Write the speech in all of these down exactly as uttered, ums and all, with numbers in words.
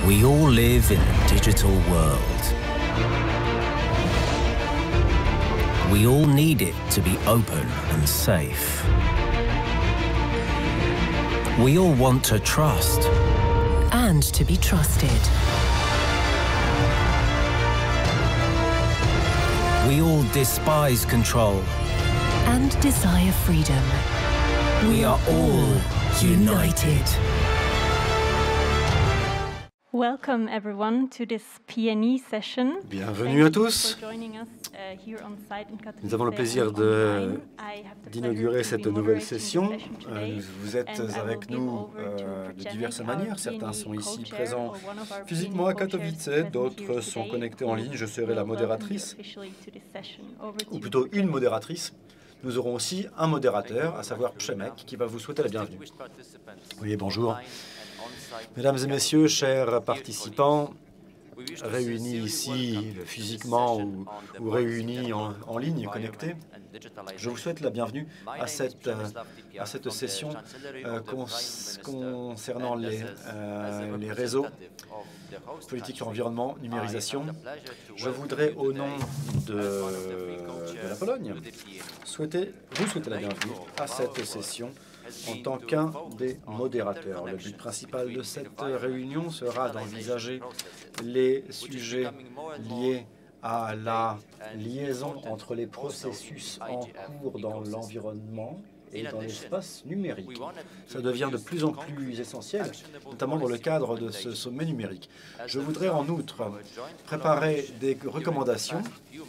We all live in a digital world. We all need it to be open and safe. We all want to trust. And to be trusted. We all despise control. And desire freedom. We are all united. Welcome everyone to this P N E session. Bienvenue à tous. Nous avons le plaisir de, d'inaugurer cette nouvelle session. Euh, vous êtes avec nous euh, de diverses manières. Certains sont ici présents physiquement à Katowice, d'autres sont connectés en ligne. Je serai la modératrice, ou plutôt une modératrice. Nous aurons aussi un modérateur, à savoir Przemek, qui va vous souhaiter la bienvenue. Oui, bonjour. Mesdames et messieurs, chers participants, réunis ici physiquement ou, ou réunis en, en ligne, connectés, je vous souhaite la bienvenue à cette, à cette session euh, cons, concernant les, euh, les réseaux, politique sur l'environnement, numérisation. Je voudrais, au nom de, de la Pologne, souhaiter, vous souhaiter la bienvenue à cette session en tant qu'un des modérateurs. Le but principal de cette réunion sera d'envisager les sujets liés à la liaison entre les processus en cours dans l'environnement et dans l'espace numérique. Ça devient de plus en plus essentiel, notamment dans le cadre de ce sommet numérique. Je voudrais en outre préparer des recommandations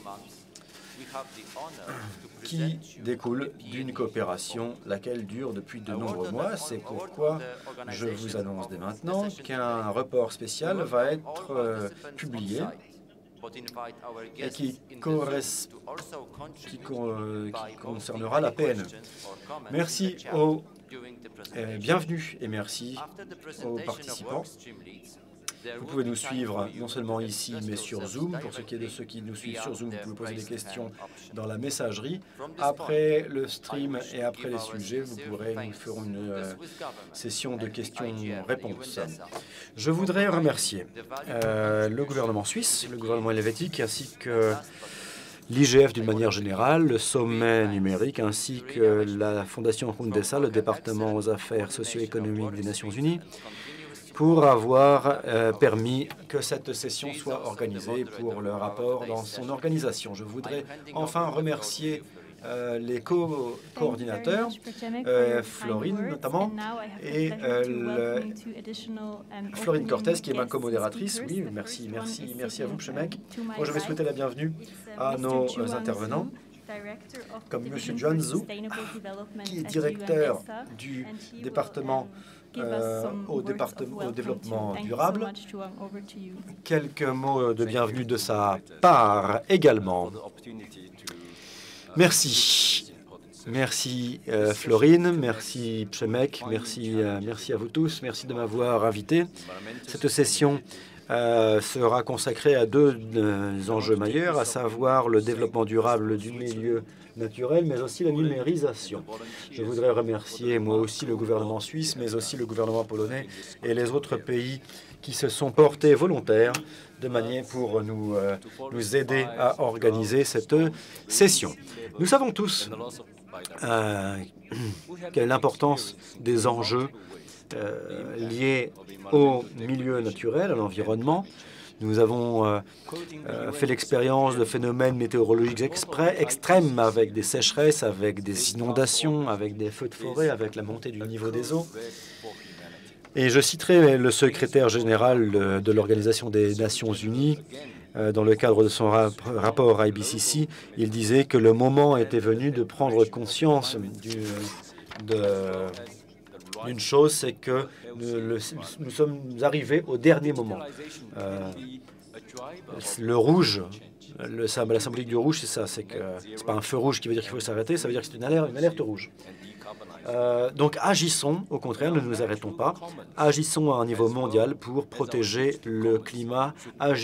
qui découle d'une coopération, laquelle dure depuis de nombreux mois. C'est pourquoi je vous annonce dès maintenant qu'un rapport spécial va être euh, publié et qui, qui, euh, qui concernera la P N E. Merci aux euh, bienvenue et merci aux participants. Vous pouvez nous suivre non seulement ici, mais sur Zoom. Pour ce qui est de ceux qui nous suivent sur Zoom, vous pouvez poser des questions dans la messagerie. Après le stream et après les sujets, vous pourrez, nous ferons une euh, session de questions-réponses. Je voudrais remercier euh, le gouvernement suisse, le gouvernement helvétique, ainsi que l'I G F d'une manière générale, le sommet numérique, ainsi que la Fondation Hundesa, le département aux affaires socio-économiques des Nations Unies, pour avoir euh, permis que cette session soit organisée pour le rapport dans son organisation. Je voudrais enfin remercier euh, les co coordinateurs, euh, Florine notamment, et euh, le, Florine Cortez, qui est ma co-modératrice. Oui, merci, merci, merci à vous, Przemek. Moi, je vais souhaiter la bienvenue à nos euh, intervenants, comme M. John Zhu, qui est directeur du département Euh, au, département, au développement durable. Quelques mots de bienvenue de sa part également. Merci. Merci euh, Florine, merci Przemek, merci, euh, merci à vous tous, merci de m'avoir invité. Cette session euh, sera consacrée à deux euh, enjeux majeurs, à savoir le développement durable du milieu naturel, mais aussi la numérisation. Je voudrais remercier moi aussi le gouvernement suisse, mais aussi le gouvernement polonais et les autres pays qui se sont portés volontaires de manière pour nous, euh, nous aider à organiser cette session. Nous savons tous euh, quelle est l'importance des enjeux euh, liés au milieu naturel, à l'environnement. Nous avons euh, euh, fait l'expérience de phénomènes météorologiques exprès, extrêmes avec des sécheresses, avec des inondations, avec des feux de forêt, avec la montée du niveau des eaux. Et je citerai le secrétaire général de, de l'Organisation des Nations Unies. Euh, dans le cadre de son rap rapport I B C C, il disait que le moment était venu de prendre conscience du, de... Une chose, c'est que nous, le, nous sommes arrivés au dernier moment. Euh, le rouge, le, la symbolique du rouge, c'est ça, c'est que c'est pas un feu rouge qui veut dire qu'il faut s'arrêter, ça veut dire que c'est une alerte, une alerte rouge. Euh, donc agissons, au contraire, ne nous arrêtons pas, agissons à un niveau mondial pour protéger le climat, agi,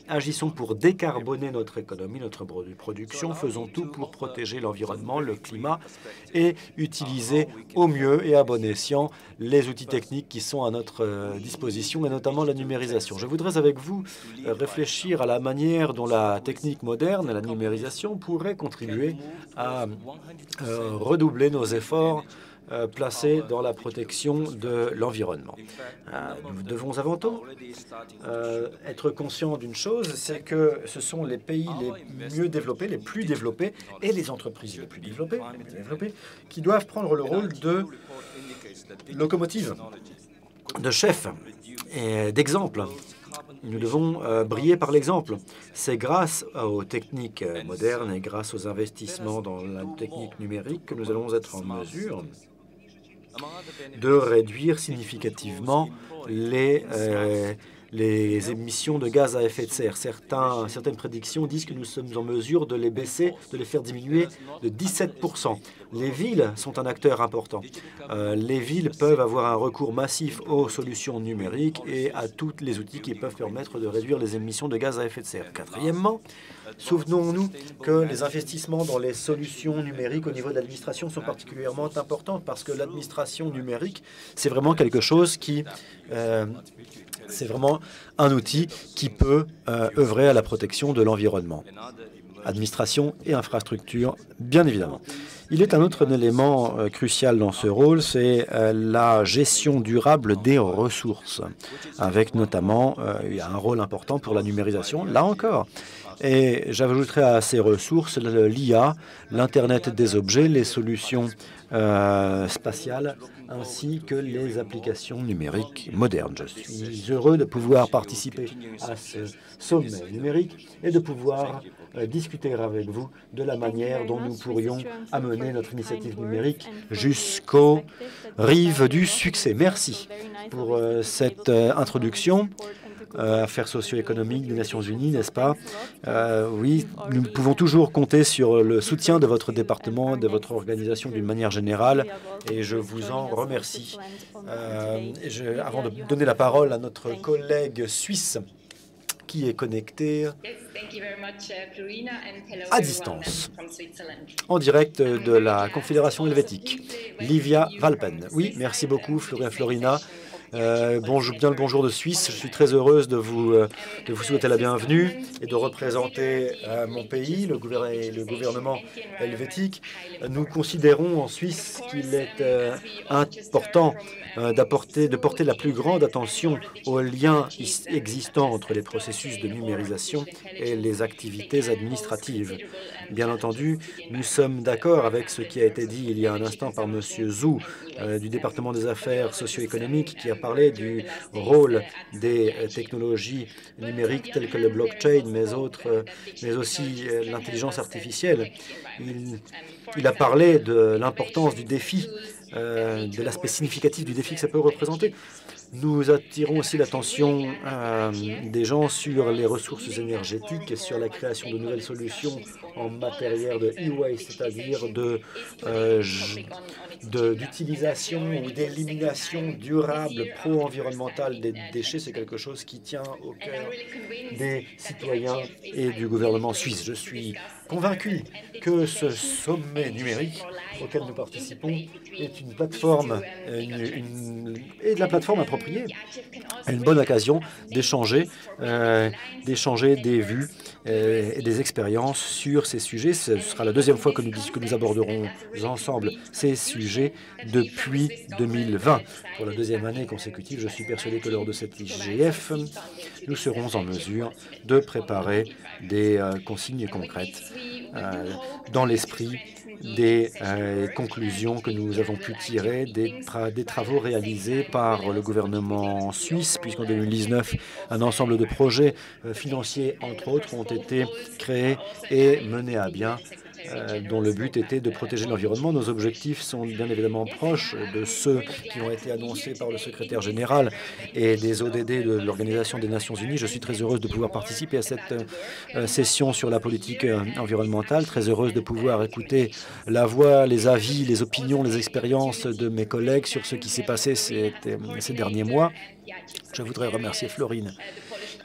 agissons pour décarboner notre économie, notre production, faisons tout pour protéger l'environnement, le climat et utiliser au mieux et à bon escient les outils techniques qui sont à notre disposition et notamment la numérisation. Je voudrais avec vous réfléchir à la manière dont la technique moderne, la numérisation, pourrait contribuer à euh, redoubler nos efforts Euh, placés dans la protection de l'environnement. Euh, nous devons avant tout euh, être conscients d'une chose, c'est que ce sont les pays les mieux développés, les plus développés, et les entreprises les plus développées, les plus développées qui doivent prendre le rôle de locomotive, de chef et d'exemple. Nous devons euh, briller par l'exemple. C'est grâce aux techniques euh, modernes et grâce aux investissements dans la technique numérique que nous allons être en mesure de réduire significativement les, euh, les émissions de gaz à effet de serre. Certains, certaines prédictions disent que nous sommes en mesure de les baisser, de les faire diminuer de dix-sept pour cent. Les villes sont un acteur important. Euh, les villes peuvent avoir un recours massif aux solutions numériques et à tous les outils qui peuvent permettre de réduire les émissions de gaz à effet de serre. Quatrièmement, souvenons-nous que les investissements dans les solutions numériques au niveau de l'administration sont particulièrement importants parce que l'administration numérique, c'est vraiment quelque chose qui... Euh, c'est vraiment un outil qui peut euh, œuvrer à la protection de l'environnement. Administration et infrastructure, bien évidemment. Il est un autre élément euh, crucial dans ce rôle, c'est euh, la gestion durable des ressources, avec notamment euh, un rôle important pour la numérisation, là encore. Et j'ajouterai à ces ressources l'I A, l'Internet des objets, les solutions euh, spatiales, ainsi que les applications numériques modernes. Je suis heureux de pouvoir participer à ce sommet numérique et de pouvoir euh, discuter avec vous de la manière dont nous pourrions amener notre initiative numérique jusqu'aux rives du succès. Merci pour euh, cette euh, introduction. Euh, affaires socio-économiques des Nations Unies, n'est-ce pas? euh, Oui, nous pouvons toujours compter sur le soutien de votre département, de votre organisation d'une manière générale, et je vous en remercie. Euh, et je, avant de donner la parole à notre collègue suisse qui est connecté à distance, en direct de la Confédération helvétique, Livia Valpen. Oui, merci beaucoup, Florina Florina. Euh, bonjour, bien le bonjour de Suisse. Je suis très heureuse de vous, euh, de vous souhaiter la bienvenue et de représenter euh, mon pays, le, gouver le gouvernement helvétique. Nous considérons en Suisse qu'il est euh, important euh, d'apporter, de porter la plus grande attention aux liens existants entre les processus de numérisation et les activités administratives. Bien entendu, nous sommes d'accord avec ce qui a été dit il y a un instant par M. Zhou euh, du département des affaires socio-économiques qui a parlé du rôle des euh, technologies numériques telles que le blockchain, mais, autres, euh, mais aussi euh, l'intelligence artificielle. Il, il a parlé de l'importance du défi, euh, de l'aspect significatif du défi que ça peut représenter. Nous attirons aussi l'attention euh, des gens sur les ressources énergétiques et sur la création de nouvelles solutions en matière de e-waste, c'est-à-dire de, euh, d'utilisation ou d'élimination durable, pro-environnementale des déchets. C'est quelque chose qui tient au cœur des citoyens et du gouvernement suisse. Je suis convaincu que ce sommet numérique auquel nous participons est une plateforme une, une, et de la plateforme appropriée, une bonne occasion d'échanger, euh, d'échanger des vues euh, et des expériences sur ces sujets. Ce sera la deuxième fois que nous, que nous aborderons ensemble ces sujets depuis deux mille vingt. Pour la deuxième année consécutive, je suis persuadé que lors de cette I G F, nous serons en mesure de préparer des euh, consignes concrètes euh, dans l'esprit des euh, conclusions que nous avons pu tirer des, tra des travaux réalisés par le gouvernement suisse, puisqu'en deux mille dix-neuf, un ensemble de projets euh, financiers, entre autres, ont été créés et menés à bien, euh, dont le but était de protéger l'environnement. Nos objectifs sont bien évidemment proches de ceux qui ont été annoncés par le secrétaire général et des O D D de l'Organisation des Nations Unies. Je suis très heureuse de pouvoir participer à cette euh, session sur la politique euh, environnementale, très heureuse de pouvoir écouter la voix, les avis, les opinions, les expériences de mes collègues sur ce qui s'est passé ces, ces derniers mois. Je voudrais remercier Florine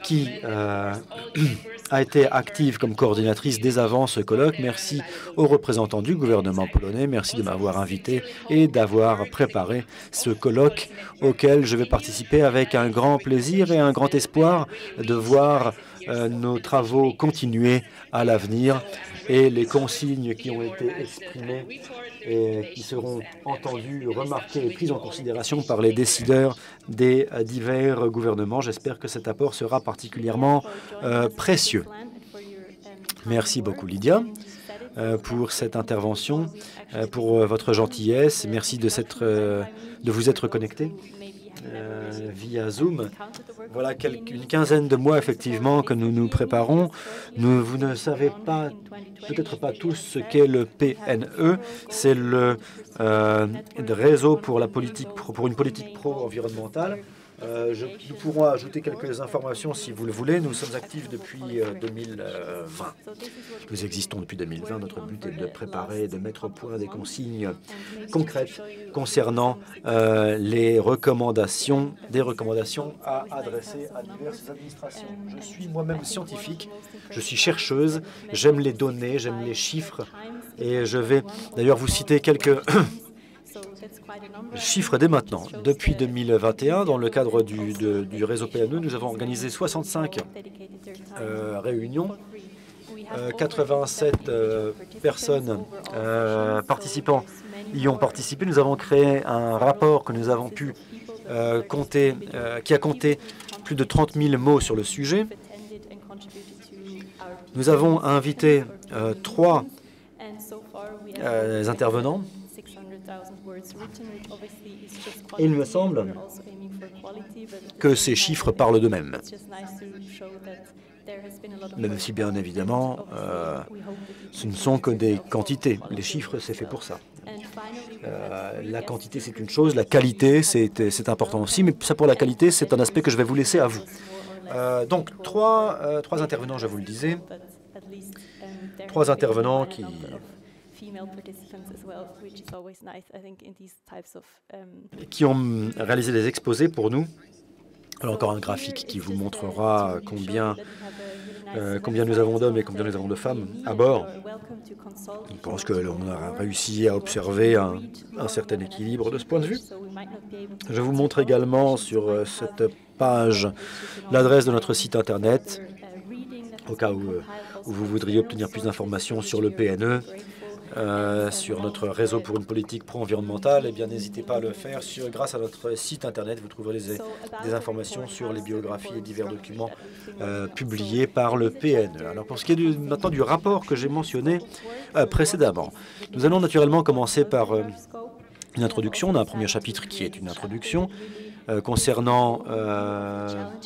qui euh, a été active comme coordinatrice dès avant ce colloque. Merci aux représentants du gouvernement polonais. Merci de m'avoir invité et d'avoir préparé ce colloque auquel je vais participer avec un grand plaisir et un grand espoir de voir euh, nos travaux continuer à l'avenir et les consignes qui ont été exprimées et qui seront entendues, remarquées et prises en considération par les décideurs des euh, divers gouvernements. J'espère que cet apport sera particulièrement euh, précieux. Merci beaucoup, Lydia, euh, pour cette intervention, euh, pour euh, votre gentillesse. Merci de, euh, de vous être connecté euh, via Zoom. Voilà quelques, une quinzaine de mois, effectivement, que nous nous préparons. Nous, vous ne savez pas, peut-être pas tous, ce qu'est le P N E. C'est le euh, réseau pour, la politique, pour une politique pro-environnementale. Euh, je, nous pourrons ajouter quelques informations si vous le voulez. Nous sommes actifs depuis euh, deux mille vingt. Nous existons depuis deux mille vingt. Notre but est de préparer et de mettre au point des consignes concrètes concernant euh, les recommandations, des recommandations à adresser à diverses administrations. Je suis moi-même scientifique, je suis chercheuse, j'aime les données, j'aime les chiffres et je vais d'ailleurs vous citer quelques chiffres dès maintenant. Depuis deux mille vingt et un, dans le cadre du, de, du réseau P N E, nous avons organisé soixante-cinq euh, réunions, euh, quatre-vingt-sept euh, personnes euh, participants y ont participé. Nous avons créé un rapport que nous avons pu euh, compter, euh, qui a compté plus de trente mille mots sur le sujet. Nous avons invité euh, trois euh, intervenants. Et il me semble que ces chiffres parlent d'eux-mêmes. Même si, bien évidemment, euh, ce ne sont que des quantités. Les chiffres, c'est fait pour ça. Euh, la quantité, c'est une chose. La qualité, c'est important aussi. Mais ça, pour la qualité, c'est un aspect que je vais vous laisser à vous. Euh, donc, trois, euh, trois intervenants, je vous le disais. Trois intervenants qui... qui ont réalisé des exposés pour nous. Alors encore un graphique qui vous montrera combien, euh, combien nous avons d'hommes et combien nous avons de femmes à bord. Je pense que l'on a réussi à observer un, un certain équilibre de ce point de vue. Je vous montre également sur cette page l'adresse de notre site Internet, au cas où, où vous voudriez obtenir plus d'informations sur le P N E. Euh, sur notre réseau pour une politique pro-environnementale, eh bien, n'hésitez pas à le faire. Sur, grâce à notre site Internet, vous trouverez des, des informations sur les biographies et divers documents euh, publiés par le P N E. Alors, pour ce qui est du, maintenant du rapport que j'ai mentionné euh, précédemment, nous allons naturellement commencer par euh, une introduction. On a un premier chapitre qui est une introduction euh, concernant euh,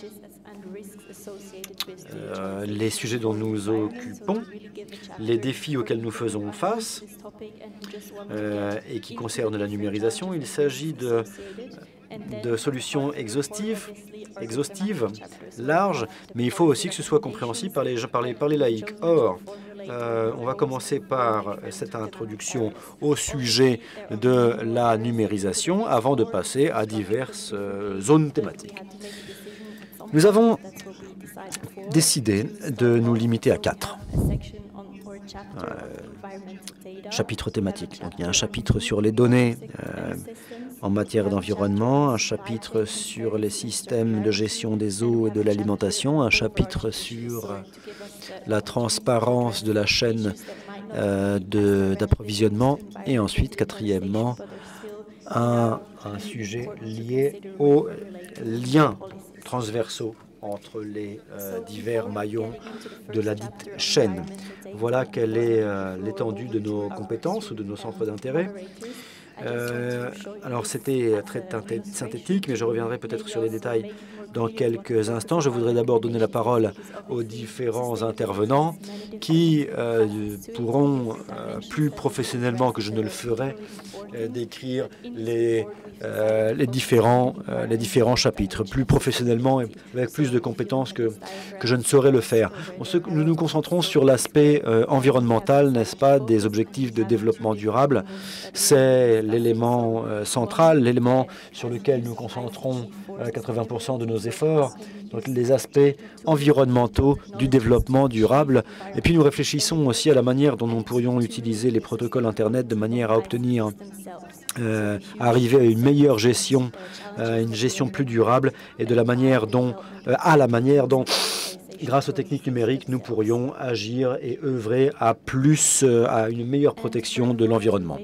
Euh, les sujets dont nous occupons, les défis auxquels nous faisons face euh, et qui concernent la numérisation. Il s'agit de, de solutions exhaustives, exhaustives, larges, mais il faut aussi que ce soit compréhensible par les, par les, par les laïcs. Or, euh, on va commencer par cette introduction au sujet de la numérisation avant de passer à diverses euh, zones thématiques. Nous avons décidé de nous limiter à quatre euh, chapitres thématiques. Donc, il y a un chapitre sur les données euh, en matière d'environnement, un chapitre sur les systèmes de gestion des eaux et de l'alimentation, un chapitre sur la transparence de la chaîne euh, d'approvisionnement et ensuite, quatrièmement, un, un sujet lié aux liens transversaux entre les euh, divers maillons de la dite chaîne. Voilà quelle est euh, l'étendue de nos compétences ou de nos centres d'intérêt. Euh, alors, c'était très synthétique, mais je reviendrai peut-être sur les détails dans quelques instants. Je voudrais d'abord donner la parole aux différents intervenants qui euh, pourront, euh, plus professionnellement que je ne le ferai, euh, décrire les, euh, les, différents, euh, les différents chapitres, plus professionnellement et avec plus de compétences que, que je ne saurais le faire. On se, nous nous concentrons sur l'aspect euh, environnemental, n'est-ce pas, des objectifs de développement durable. C'est l'élément euh, central, l'élément sur lequel nous concentrons euh, quatre-vingts pour cent de nos efforts, donc les aspects environnementaux du développement durable. Et puis nous réfléchissons aussi à la manière dont nous pourrions utiliser les protocoles Internet de manière à obtenir, euh, à arriver à une meilleure gestion, euh, une gestion plus durable, et de la manière dont, euh, à la manière dont, grâce aux techniques numériques, nous pourrions agir et œuvrer à plus, euh, à une meilleure protection de l'environnement.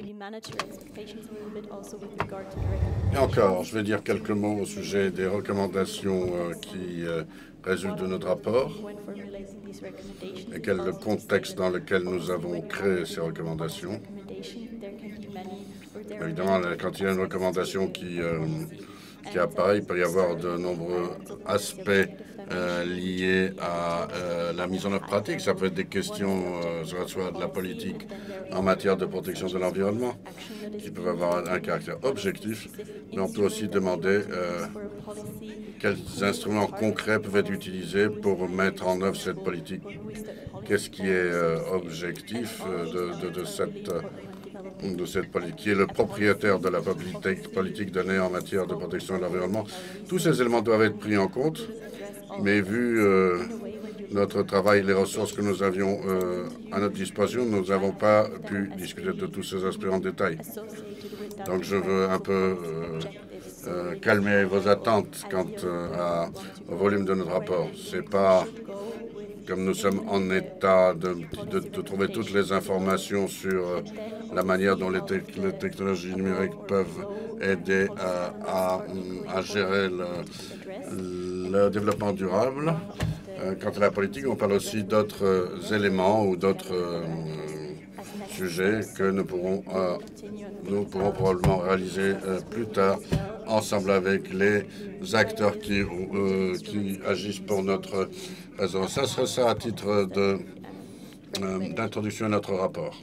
Et encore, je vais dire quelques mots au sujet des recommandations euh, qui euh, résultent de notre rapport et quel est le contexte dans lequel nous avons créé ces recommandations. Évidemment, quand il y a une recommandation qui, euh, qui apparaît, il peut y avoir de nombreux aspects euh, liés à euh, la mise en œuvre pratique. Ça peut être des questions, euh, soit, soit de la politique en matière de protection de l'environnement, qui peuvent avoir un, un caractère objectif, mais on peut aussi demander euh, quels instruments concrets peuvent être utilisés pour mettre en œuvre cette politique. Qu'est-ce qui est euh, objectif euh, de, de, de cette euh, de cette politique, qui est le propriétaire de la politique, politique donnée en matière de protection de l'environnement. Tous ces éléments doivent être pris en compte, mais vu euh, notre travail et les ressources que nous avions euh, à notre disposition, nous n'avons pas pu discuter de tous ces aspects en détail. Donc je veux un peu euh, euh, calmer vos attentes quant euh, à, au volume de notre rapport. C'est pas comme nous sommes en état de, de, de trouver toutes les informations sur euh, la manière dont les, te les technologies numériques peuvent aider à, à, à gérer le, le développement durable. Euh, quant à la politique, on parle aussi d'autres euh, éléments ou d'autres euh, sujets que nous pourrons, euh, nous pourrons probablement réaliser euh, plus tard ensemble avec les acteurs qui, euh, qui agissent pour notre réseau. Ça serait ça à titre de, euh, d'introduction à notre rapport.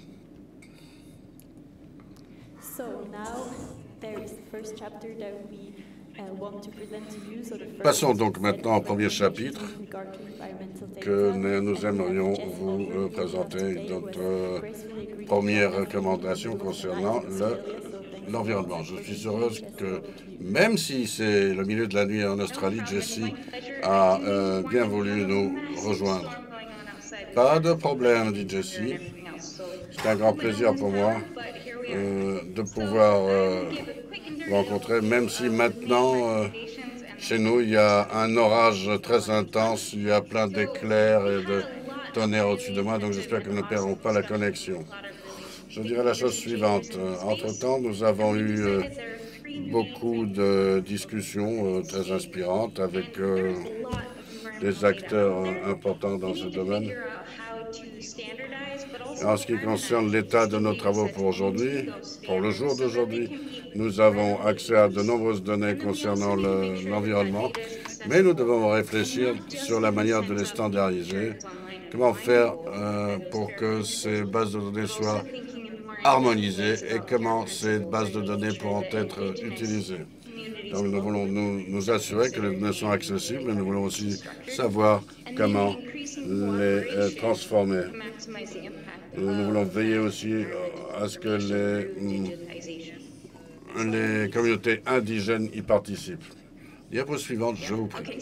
Passons donc maintenant au premier chapitre que nous aimerions vous euh, présenter, notre euh, première recommandation concernant le l'environnement. Je suis heureuse que, même si c'est le milieu de la nuit en Australie, Jessie a euh, bien voulu nous rejoindre. Pas de problème, dit Jessie. C'est un grand plaisir pour moi euh, de pouvoir euh, vous rencontrer, même si maintenant, euh, chez nous, il y a un orage très intense, il y a plein d'éclairs et de tonnerres au-dessus de moi, donc j'espère que nous ne perdrons pas la connexion. Je dirais la chose suivante. Entre-temps, nous avons eu euh, beaucoup de discussions euh, très inspirantes avec euh, des acteurs euh, importants dans ce domaine. En ce qui concerne l'état de nos travaux pour aujourd'hui, pour le jour d'aujourd'hui, nous avons accès à de nombreuses données concernant l'environnement, le, mais nous devons réfléchir sur la manière de les standardiser. Comment faire euh, pour que ces bases de données soient harmonisées et comment ces bases de données pourront être utilisées. Donc nous voulons nous, nous assurer que les données sont accessibles, mais nous voulons aussi savoir comment les euh, transformer. Nous voulons veiller aussi à ce que les, les communautés indigènes y participent. Diapo suivante, je vous prie.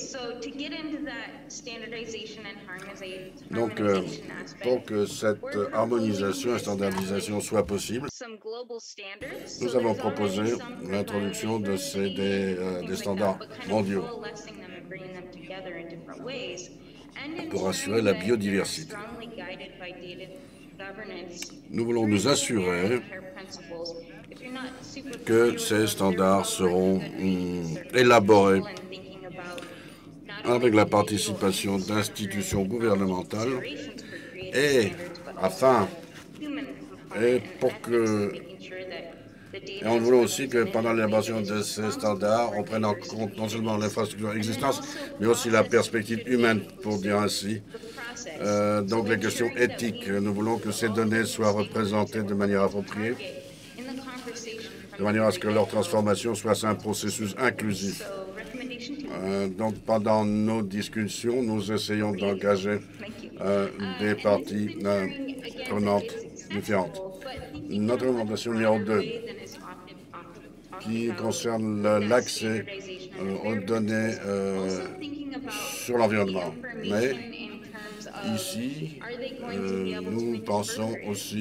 Donc, euh, pour que cette harmonisation et standardisation soit possible, nous avons proposé l'introduction de ces, des, euh, des standards mondiaux pour assurer la biodiversité. Nous voulons nous assurer que ces standards seront hum, élaborés avec la participation d'institutions gouvernementales et afin et pour que et on voulait aussi que pendant l'élaboration de ces standards, on prenne en compte non seulement l'infrastructure existante, mais aussi la perspective humaine, pour dire ainsi. Euh, donc les questions éthiques. Nous voulons que ces données soient représentées de manière appropriée, de manière à ce que leur transformation soit un processus inclusif. Euh, donc pendant nos discussions, nous essayons d'engager euh, des parties euh, prenantes différentes. Notre recommandation numéro deux, qui concerne l'accès euh, aux données euh, sur l'environnement. Mais ici, euh, nous pensons aussi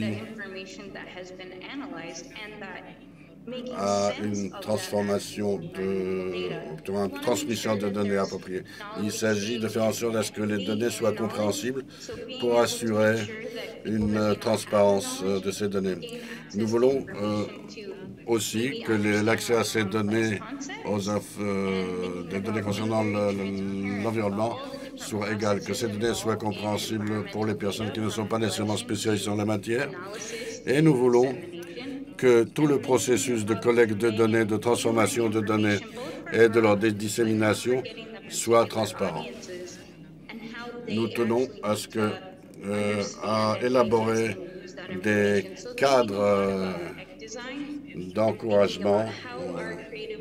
à une transformation de, une transmission de données appropriées. Il s'agit de faire en sorte à ce que les données soient compréhensibles pour assurer une transparence de ces données. Nous voulons euh, aussi que l'accès à ces données, aux euh, des données concernant l'environnement, soit égal, que ces données soient compréhensibles pour les personnes qui ne sont pas nécessairement spécialisées en la matière. Et nous voulons que tout le processus de collecte de données, de transformation de données et de leur dissémination soit transparent. Nous tenons à ce que euh, à élaborer des cadres euh, d'encouragement euh,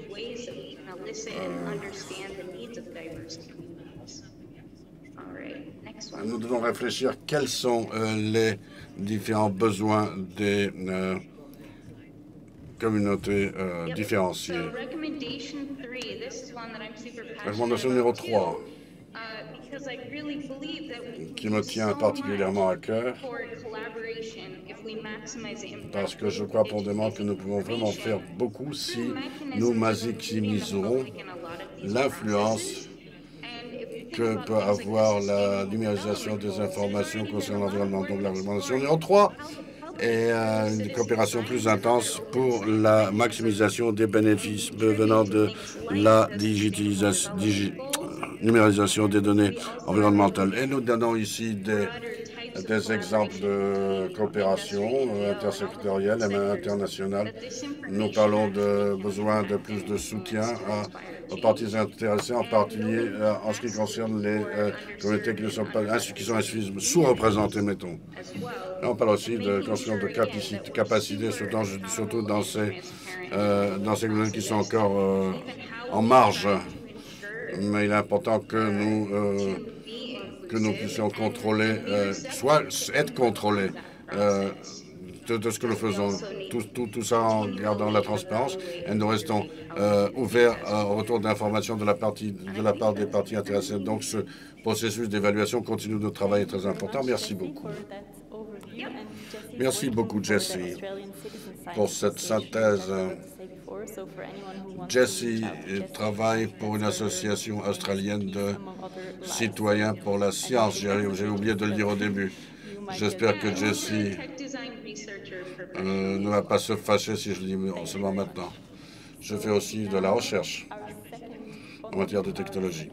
euh, nous devons réfléchir quels sont euh, les différents besoins des euh, communautés euh, différenciées. Recommandation numéro trois, qui me tient particulièrement à cœur, parce que je crois profondément que nous pouvons vraiment faire beaucoup si nous maximiserons l'influence que peut avoir la numérisation des informations concernant l'environnement. Donc la recommandation numéro trois est euh, une coopération plus intense pour la maximisation des bénéfices venant de la digitalisation, digi, numérisation des données environnementales. Et nous donnons ici des, des exemples de coopération intersectorielle et même internationale. Nous parlons de besoin de plus de soutien à aux parties intéressées, en particulier euh, en ce qui concerne les euh, communautés qui ne sont pas qui sont sous-représentées, mettons. Et on parle aussi de construction de capacité, capacité surtout, surtout dans ces euh, dans ces communautés qui sont encore euh, en marge. Mais il est important que nous euh, que nous puissions contrôler, euh, soit être contrôlés. Euh, De, de ce que nous faisons, tout, tout, tout ça en gardant la transparence, et nous restons euh, ouverts euh, au retour d'informations de, la partie, de la part des parties intéressées. Donc ce processus d'évaluation continue de travail est très important. Merci beaucoup. Merci beaucoup, Jesse, pour cette synthèse. Jesse travaille pour une association australienne de citoyens pour la science. J'ai oublié de le dire au début. J'espère que Jesse euh, ne va pas se fâcher si je le dis seulement maintenant. Je fais aussi de la recherche en matière de technologie.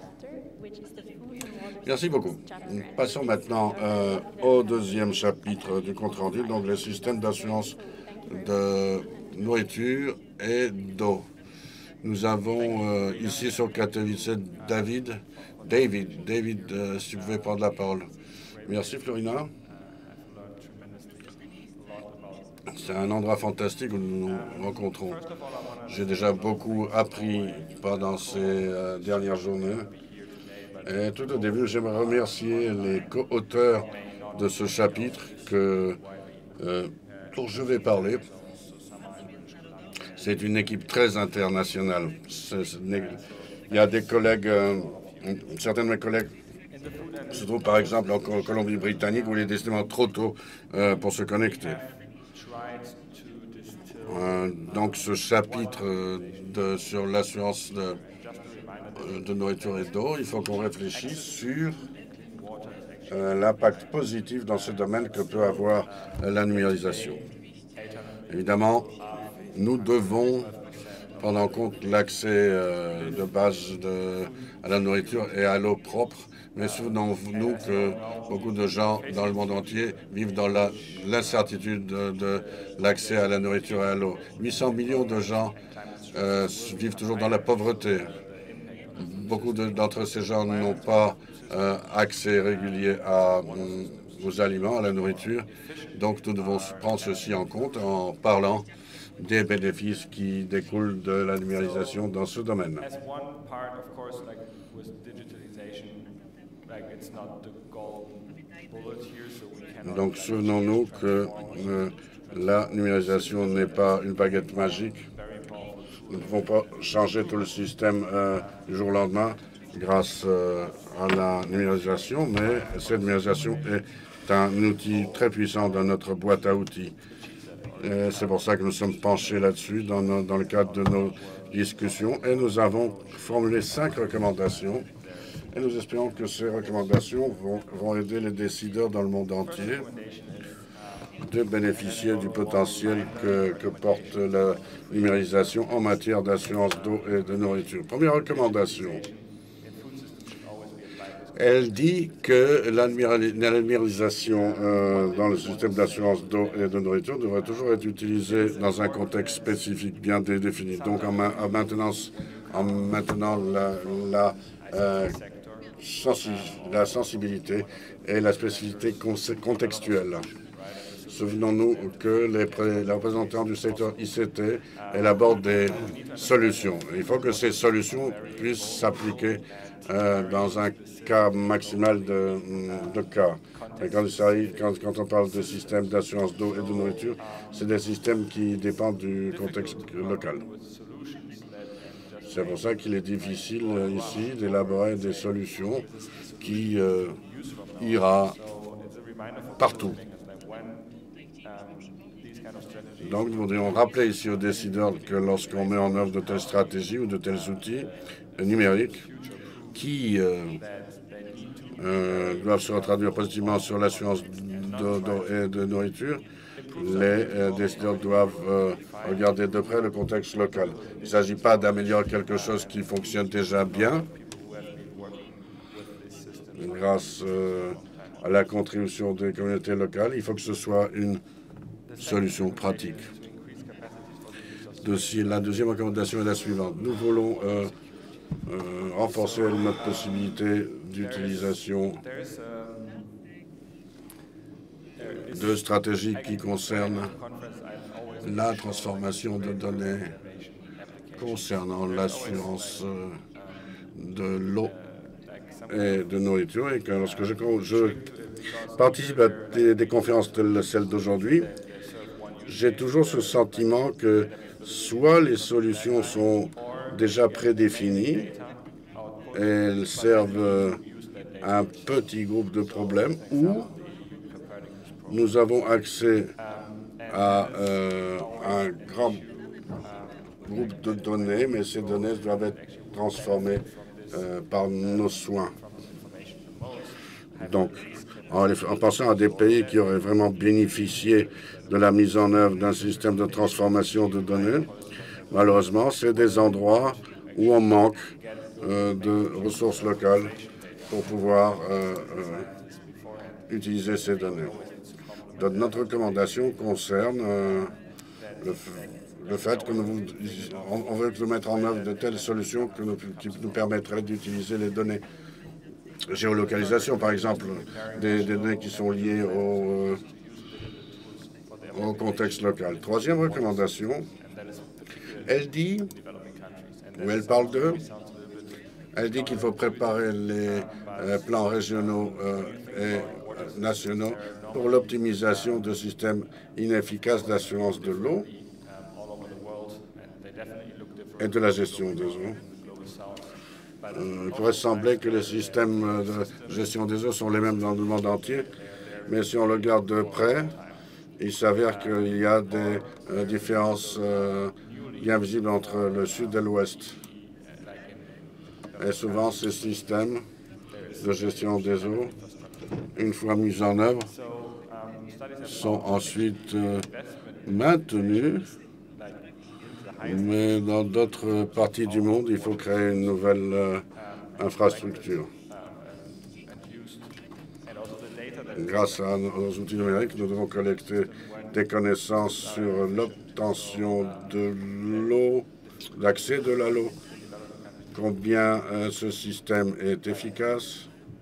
Merci beaucoup. Passons maintenant euh, au deuxième chapitre du compte-rendu, donc les systèmes d'assurance de nourriture et d'eau. Nous avons euh, ici sur Katowice David. David, David, euh, si vous pouvez prendre la parole. Merci, Florina. C'est un endroit fantastique où nous nous rencontrons. J'ai déjà beaucoup appris pendant ces euh, dernières journées. Et tout au début, j'aimerais remercier les co-auteurs de ce chapitre que, euh, dont je vais parler. C'est une équipe très internationale. C'est, c'est, il y a des collègues, euh, certains de mes collègues se trouvent par exemple en Colombie-Britannique où il est décidément trop tôt euh, pour se connecter. Euh, donc ce chapitre euh, de, sur l'assurance de, euh, de nourriture et d'eau, il faut qu'on réfléchisse sur euh, l'impact positif dans ce domaine que peut avoir euh, la numérisation. Évidemment, nous devons prendre en compte l'accès euh, de base de, à la nourriture et à l'eau propre, mais souvenons-nous que beaucoup de gens dans le monde entier vivent dans l'incertitude de, de l'accès à la nourriture et à l'eau. huit cents millions de gens euh, vivent toujours dans la pauvreté. Beaucoup d'entre ces gens n'ont pas euh, accès régulier à, aux aliments, à la nourriture. Donc nous devons prendre ceci en compte en parlant des bénéfices qui découlent de la numérisation dans ce domaine. Donc, souvenons-nous que euh, la numérisation n'est pas une baguette magique. Nous ne pouvons pas changer tout le système euh, du jour au lendemain grâce euh, à la numérisation, mais cette numérisation est un outil très puissant dans notre boîte à outils. C'est pour ça que nous sommes penchés là-dessus dans, nos, dans le cadre de nos discussions et nous avons formulé cinq recommandations et nous espérons que ces recommandations vont, vont aider les décideurs dans le monde entier de bénéficier du potentiel que, que porte la numérisation en matière d'assurance d'eau et de nourriture. Première recommandation. Elle dit que la numérisation euh, dans le système d'assurance d'eau et de nourriture devrait toujours être utilisée dans un contexte spécifique bien défini. Donc en, ma en, maintenance, en maintenant la, la, euh, sensi la sensibilité et la spécificité contextuelle. Souvenons-nous que les, les représentants du secteur I C T élaborent des solutions. Il faut que ces solutions puissent s'appliquer euh, dans un cas maximal de, de cas. Et quand, il quand, quand on parle de systèmes d'assurance d'eau et de nourriture, c'est des systèmes qui dépendent du contexte local. C'est pour ça qu'il est difficile euh, ici d'élaborer des solutions qui euh, ira partout. Donc, nous voudrions rappeler ici aux décideurs que lorsqu'on met en œuvre de telles stratégies ou de tels outils numériques qui euh, euh, doivent se traduire positivement sur l'assurance d'eau et de nourriture, les euh, décideurs doivent euh, regarder de près le contexte local. Il ne s'agit pas d'améliorer quelque chose qui fonctionne déjà bien grâce euh, à la contribution des communautés locales. Il faut que ce soit une solution pratique. Dossier, la deuxième recommandation est la suivante. Nous voulons euh, euh, renforcer notre possibilité d'utilisation de stratégies qui concernent la transformation de données concernant l'assurance de l'eau et de nourriture. Et que lorsque je, je participe à des, des conférences telles celle d'aujourd'hui, j'ai toujours ce sentiment que soit les solutions sont déjà prédéfinies, elles servent à un petit groupe de problèmes, ou nous avons accès à euh, un grand groupe de données, mais ces données doivent être transformées euh, par nos soins. Donc, en, en pensant à des pays qui auraient vraiment bénéficié de la mise en œuvre d'un système de transformation de données, malheureusement, c'est des endroits où on manque euh, de ressources locales pour pouvoir euh, euh, utiliser ces données. Donc, notre recommandation concerne euh, le, le fait que nous on, on veut mettre en œuvre de telles solutions que nous, qui nous permettraient d'utiliser les données géolocalisation, par exemple, des, des données qui sont liées au, euh, au contexte local. Troisième recommandation, elle dit, ou elle parle de, elle dit qu'il faut préparer les euh, plans régionaux euh, et nationaux pour l'optimisation de systèmes inefficaces d'assurance de l'eau et de la gestion des eaux. Euh, il pourrait sembler que les systèmes de gestion des eaux sont les mêmes dans le monde entier, mais si on le regarde de près, il s'avère qu'il y a des euh, différences euh, bien visibles entre le sud et l'ouest. Et souvent, ces systèmes de gestion des eaux, une fois mis en œuvre, sont ensuite euh, maintenus. Mais dans d'autres parties du monde, il faut créer une nouvelle euh, infrastructure. Grâce à nos outils numériques, nous devons collecter des connaissances sur l'obtention de l'eau, l'accès de la l'eau, combien euh, ce système est efficace.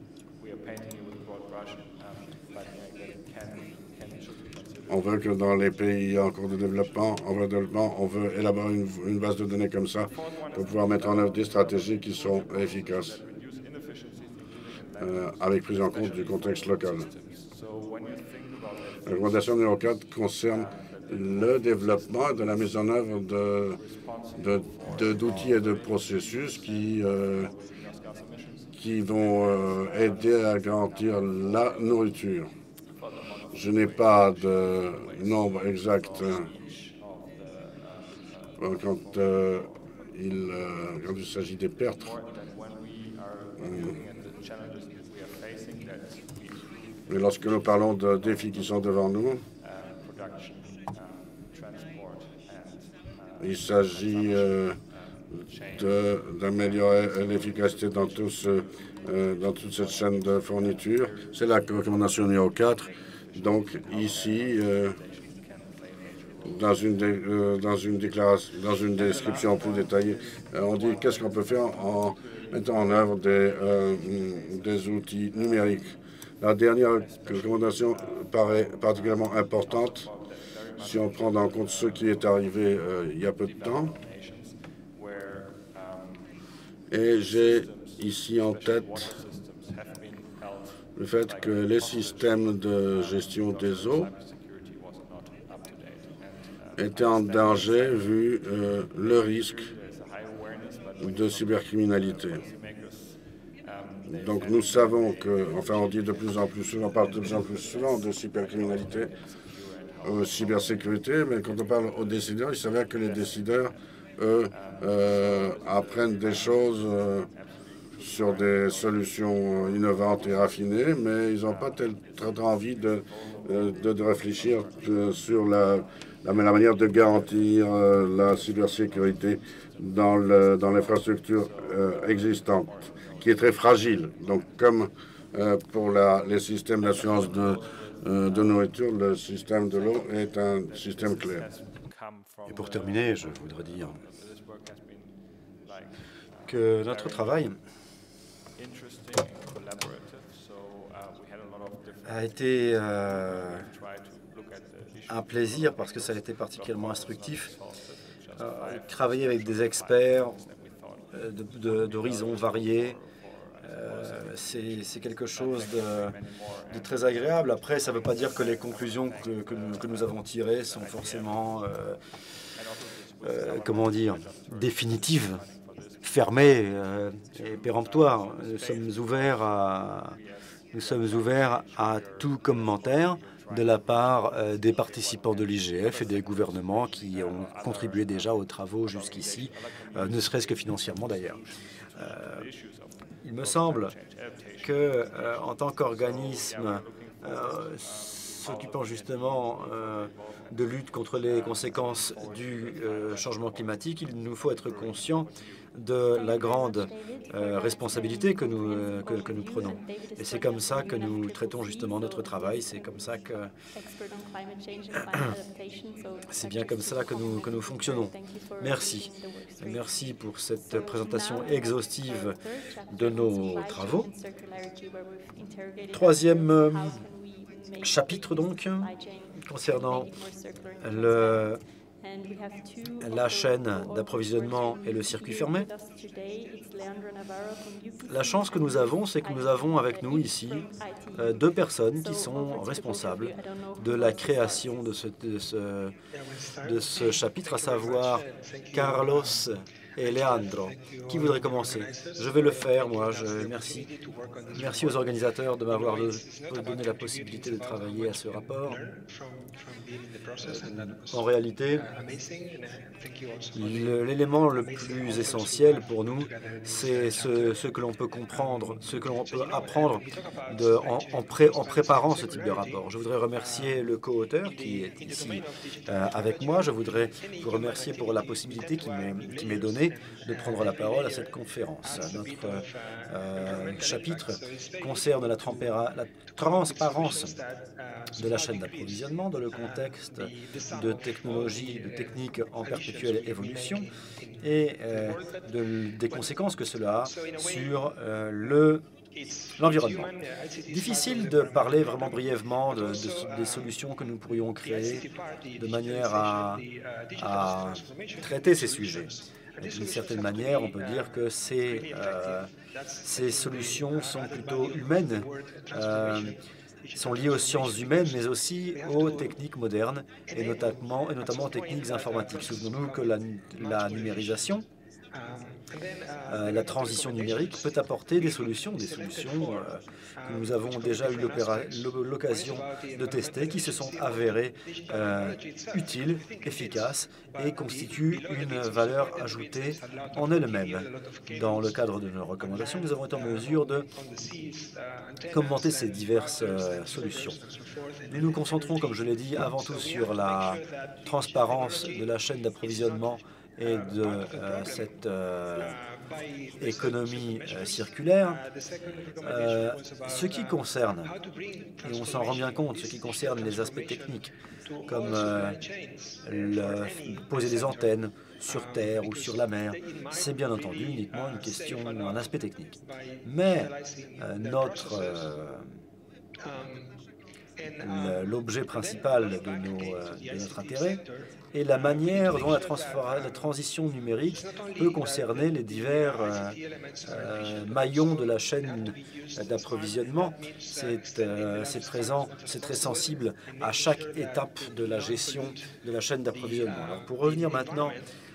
On veut que dans les pays en cours de développement, en voie de développement, on veut élaborer une, une base de données comme ça pour pouvoir mettre en œuvre des stratégies qui sont efficaces euh, avec prise en compte du contexte local. La recommandation numéro quatre concerne le développement et de la mise en œuvre de, de, de, d'outils et de processus qui, euh, qui vont euh, aider à garantir la nourriture. Je n'ai pas de nombre exact euh, quand, euh, il, euh, quand il s'agit des pertes. Mais lorsque nous parlons de défis qui sont devant nous, il s'agit euh, d'améliorer l'efficacité dans, tout ce, euh, dans toute cette chaîne de fourniture. C'est la recommandation numéro quatre. Donc ici, euh, dans, une dé, euh, dans, une déclaration, dans une description plus détaillée, euh, on dit qu'est-ce qu'on peut faire en mettant en œuvre des, euh, des outils numériques. La dernière recommandation paraît particulièrement importante si on prend en compte ce qui est arrivé euh, il y a peu de temps. Et j'ai ici en tête le fait que les systèmes de gestion des eaux étaient en danger vu euh, le risque de cybercriminalité. Donc nous savons que, enfin on dit de plus en plus souvent, on parle de plus en plus souvent de cybercriminalité, euh, cybersécurité, mais quand on parle aux décideurs, il s'avère que les décideurs, eux, euh, apprennent des choses euh, sur des solutions innovantes et raffinées, mais ils n'ont pas très envie de, de, de réfléchir sur la, la, la manière de garantir euh, la cybersécurité dans l'infrastructure euh, existante, qui est très fragile. Donc, comme euh, pour la, les systèmes d'assurance de, euh, de nourriture, le système de l'eau est un système clé. Et pour terminer, je voudrais dire que notre travail a été euh, un plaisir parce que ça a été particulièrement instructif. Euh, travailler avec des experts euh, d'horizons de, variés, euh, c'est quelque chose de, de très agréable. Après, ça ne veut pas dire que les conclusions que, que, nous, que nous avons tirées sont forcément, euh, euh, comment dire, définitives, fermées euh, et péremptoires. Nous sommes ouverts à, nous sommes ouverts à tout commentaire de la part euh, des participants de l'I G F et des gouvernements qui ont contribué déjà aux travaux jusqu'ici, euh, ne serait-ce que financièrement d'ailleurs. Euh, il me semble que, euh, en tant qu'organisme euh, s'occupant justement euh, de lutte contre les conséquences du euh, changement climatique, il nous faut être conscients de la grande euh, responsabilité que nous, euh, que, que nous prenons. Et c'est comme ça que nous traitons justement notre travail, c'est comme ça que... c'est bien comme ça que nous, que nous fonctionnons. Merci. Merci pour cette présentation exhaustive de nos travaux. Troisième euh, chapitre donc, concernant le... la chaîne d'approvisionnement et le circuit fermé. La chance que nous avons, c'est que nous avons avec nous ici euh, deux personnes qui sont responsables de la création de ce, de ce, de ce chapitre, à savoir Carlos et Leandro. Qui voudrait commencer? Je vais le faire, moi. Je, merci. Merci aux organisateurs de m'avoir donné la possibilité de travailler à ce rapport. Euh, en réalité, l'élément le plus essentiel pour nous, c'est ce, ce que l'on peut comprendre, ce que l'on peut apprendre de, en, en, pré, en préparant ce type de rapport. Je voudrais remercier le co-auteur qui est ici euh, avec moi. Je voudrais vous remercier pour la possibilité qui m'est donnée de prendre la parole à cette conférence. Notre euh, chapitre concerne la, la transparence de la chaîne d'approvisionnement dans le contexte de technologies, de techniques en perpétuelle évolution et euh, de, des conséquences que cela a sur euh, le l'environnement. Difficile de parler vraiment brièvement de, de, des solutions que nous pourrions créer de manière à, à traiter ces sujets. D'une certaine manière, on peut dire que ces, euh, ces solutions sont plutôt humaines. Euh, sont liées aux sciences humaines, mais aussi aux techniques modernes, et notamment, et notamment aux techniques informatiques. Souvenons-nous que la, la numérisation, euh, la transition numérique peut apporter des solutions, des solutions euh, que nous avons déjà eu l'occasion de tester, qui se sont avérées euh, utiles, efficaces et constituent une valeur ajoutée en elles-mêmes. Dans le cadre de nos recommandations, nous avons été en mesure de commenter ces diverses euh, solutions. Nous nous concentrons, comme je l'ai dit, avant tout sur la transparence de la chaîne d'approvisionnement et de euh, cette euh, économie euh, circulaire. Euh, ce qui concerne, et on s'en rend bien compte, ce qui concerne les aspects techniques, comme euh, le, poser des antennes sur terre ou sur la mer, c'est bien entendu uniquement une question, un aspect technique. Mais euh, notre... Euh, l'objet principal de, nos, euh, de notre intérêt et la manière dont la, la transition numérique peut concerner les divers euh, euh, maillons de la chaîne d'approvisionnement. C'est euh, présent, c'est très sensible à chaque étape de la gestion de la chaîne d'approvisionnement. Alors, pour revenir maintenant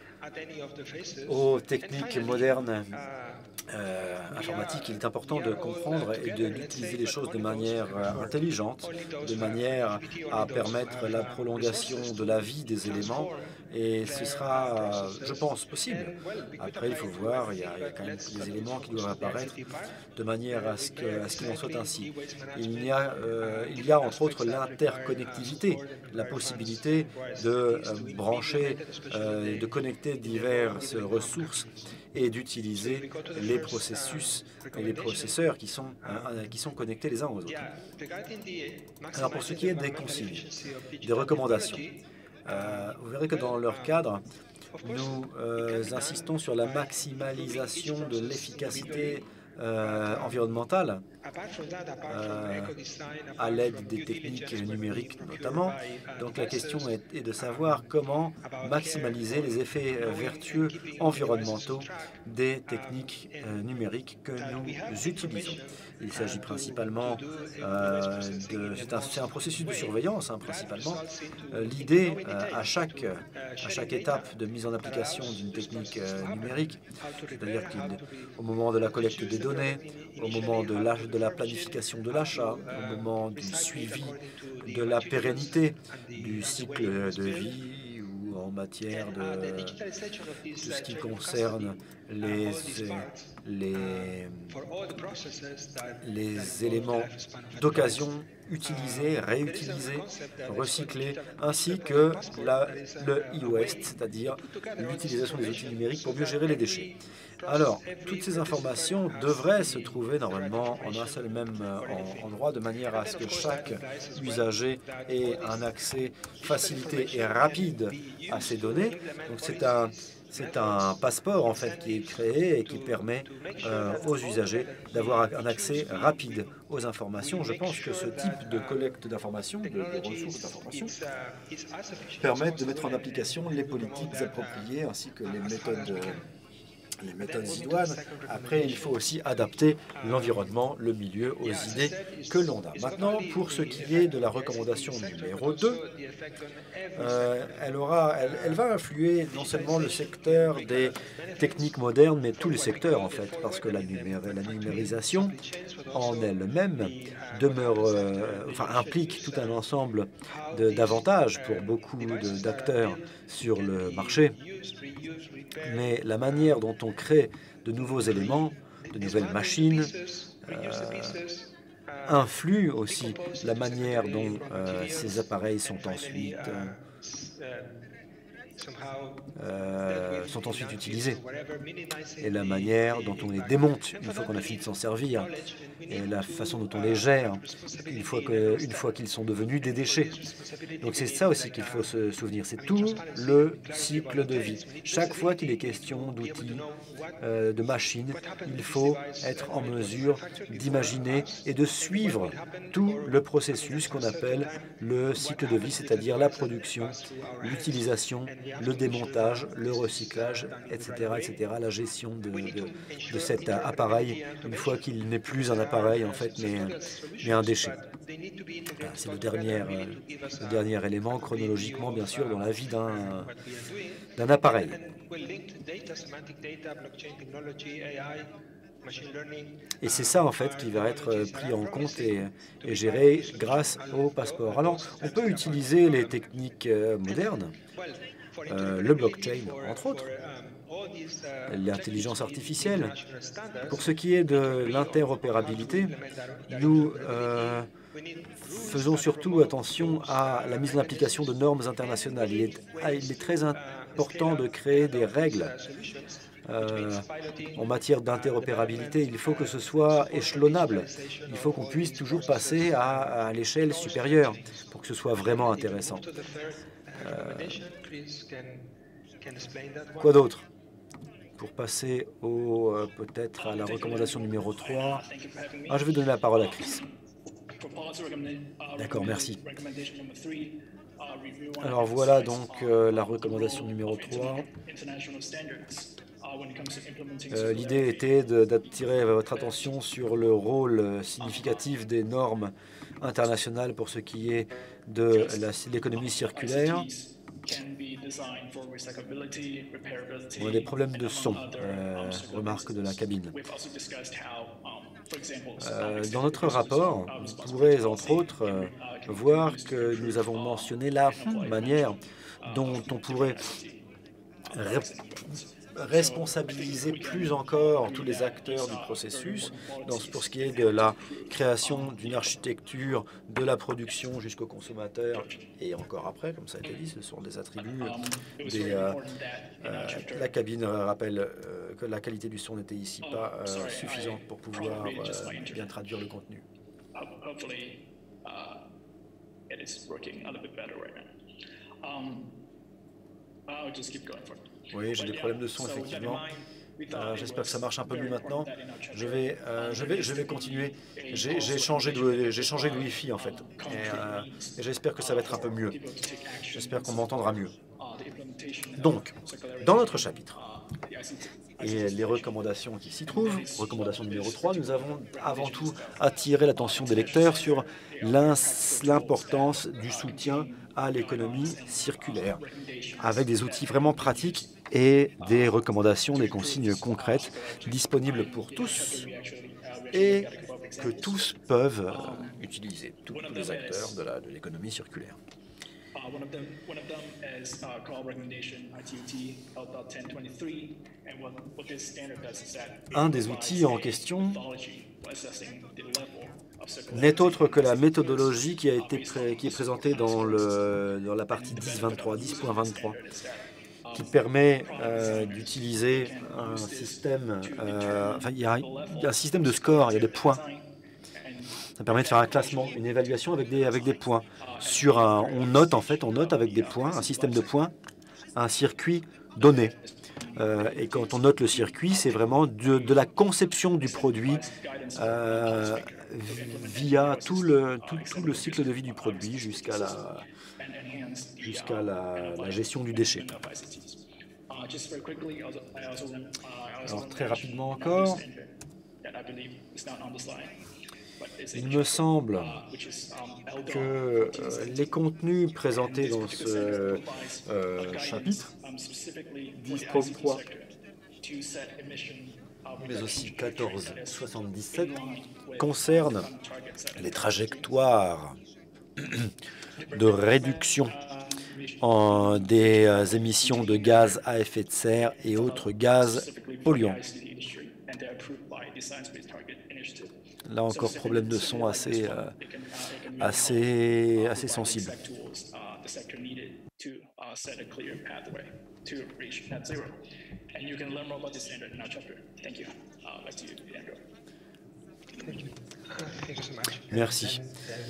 aux techniques modernes Euh, informatique, il est important de comprendre et d'utiliser les choses de manière euh, intelligente, de manière à permettre la prolongation de la vie des éléments, et ce sera, je pense, possible. Après, il faut voir, il y a, il y a quand même des éléments qui doivent apparaître de manière à ce qu'il en soit ainsi. Il y a, euh, il y a entre autres l'interconnectivité, la possibilité de euh, brancher, euh, de connecter diverses ressources et d'utiliser les processus et les processeurs qui sont, euh, qui sont connectés les uns aux autres. Alors pour ce qui est des consignes, des recommandations, euh, vous verrez que dans leur cadre, nous euh, insistons sur la maximalisation de l'efficacité euh, environnementale euh, à l'aide des techniques numériques notamment. Donc la question est, est de savoir comment maximaliser les effets euh, vertueux environnementaux des techniques euh, numériques que nous utilisons. Il s'agit principalement euh, de... C'est un, un processus de surveillance, hein, principalement. Euh, L'idée, euh, à, chaque, à chaque étape de mise en application d'une technique euh, numérique, c'est-à-dire qu'au moment de la collecte des données, au moment de la, de la planification de l'achat, au moment du suivi de la pérennité du cycle de vie ou en matière de tout ce qui concerne les, les, les éléments d'occasion utilisés, réutilisés, recyclés, ainsi que la, le e-waste, c'est-à-dire l'utilisation des outils numériques pour mieux gérer les déchets. Alors, toutes ces informations devraient se trouver normalement en un seul même endroit, de manière à ce que chaque usager ait un accès facilité et rapide à ces données. Donc, c'est un... C'est un passeport en fait qui est créé et qui permet euh, aux usagers d'avoir un accès rapide aux informations. Je pense que ce type de collecte d'informations, de, de ressources d'informations, permettent de mettre en application les politiques appropriées ainsi que les méthodes euh, les méthodes idoines. Après, il faut aussi adapter l'environnement, le milieu aux idées que l'on a. Maintenant, pour ce qui est de la recommandation numéro deux, euh, elle, aura, elle, elle va influer non seulement le secteur des techniques modernes, mais tous les secteurs, en fait, parce que la, numér la numérisation en elle-même demeure, euh, enfin, implique tout un ensemble d'avantages pour beaucoup d'acteurs sur le marché. Mais la manière dont on crée de nouveaux éléments, de nouvelles machines, euh, influe aussi la manière dont euh, ces appareils sont ensuite, euh, euh, sont ensuite utilisés, et la manière dont on les démonte une fois qu'on a fini de s'en servir, et la façon dont on les gère une fois que, une fois qu'ils sont devenus des déchets. Donc c'est ça aussi qu'il faut se souvenir, c'est tout le cycle de vie. Chaque fois qu'il est question d'outils, euh, de machines, il faut être en mesure d'imaginer et de suivre tout le processus qu'on appelle le cycle de vie, c'est-à-dire la production, l'utilisation, le démontage, le recyclage, et cetera, et cetera, la gestion de, de, de cet appareil une fois qu'il n'est plus un appareil en fait, mais, mais un déchet. C'est le dernier, euh, le dernier élément chronologiquement, bien sûr, dans la vie d'un d'un appareil. Et c'est ça, en fait, qui va être pris en compte et, et géré grâce au passeport. Alors, on peut utiliser les techniques euh, modernes, euh, le blockchain, entre autres, l'intelligence artificielle. Pour ce qui est de l'interopérabilité, nous euh, faisons surtout attention à la mise en application de normes internationales. Il est, il est très important de créer des règles Euh, en matière d'interopérabilité. Il faut que ce soit échelonnable. Il faut qu'on puisse toujours passer à, à l'échelle supérieure pour que ce soit vraiment intéressant. Euh, quoi d'autre? Pour passer au euh, peut-être à la recommandation numéro trois. Ah, je vais donner la parole à Chris. D'accord, merci. Alors voilà donc euh, la recommandation numéro trois. Euh, L'idée était d'attirer votre attention sur le rôle significatif des normes internationales pour ce qui est de l'économie circulaire. On a des problèmes de son, euh, remarque de la cabine. Euh, dans notre rapport, vous pourrez entre autres euh, voir que nous avons mentionné la manière dont on pourrait responsabiliser plus encore tous les acteurs du processus dans, pour ce qui est de la création d'une architecture de la production jusqu'au consommateur et encore après, comme ça a été dit, ce sont des attributs. Des, euh, euh, la cabine rappelle euh, que la qualité du son n'était ici pas euh, suffisante pour pouvoir euh, bien traduire le contenu. Oui, j'ai des problèmes de son, effectivement. Euh, J'espère que ça marche un peu mieux maintenant. Je vais, euh, je vais, je vais continuer. J'ai changé de, j'ai changé de Wi-Fi, en fait. Et, euh, et j'espère que ça va être un peu mieux. J'espère qu'on m'entendra mieux. Donc, dans notre chapitre, et les recommandations qui s'y trouvent, recommandation numéro trois, nous avons avant tout attiré l'attention des lecteurs sur l'importance du soutien à l'économie circulaire, avec des outils vraiment pratiques et des recommandations, des consignes concrètes disponibles pour tous et que tous peuvent utiliser, tous, tous les acteurs de l'économie circulaire. Un des outils en question n'est autre que la méthodologie qui a été pré qui est présentée dans, le, dans la partie dix point vingt-trois, qui permet euh, d'utiliser un système, euh, enfin, il y, a, il y a un système de score, il y a des points. Ça permet de faire un classement, une évaluation avec des, avec des points. Sur un, on note en fait, on note avec des points, un système de points, un circuit donné. Euh, et quand on note le circuit, c'est vraiment de, de la conception du produit euh, via tout le, tout, tout le cycle de vie du produit jusqu'à la, jusqu'à la, la gestion du déchet. Alors très rapidement encore, il me semble que euh, les contenus présentés dans ce euh, chapitre, dix point trois, mais aussi quatorze soixante-dix-sept, concernent les trajectoires de réduction en des euh, émissions de gaz à effet de serre et autres gaz polluants. Là encore, problème de son assez, euh, assez, assez sensible. Merci.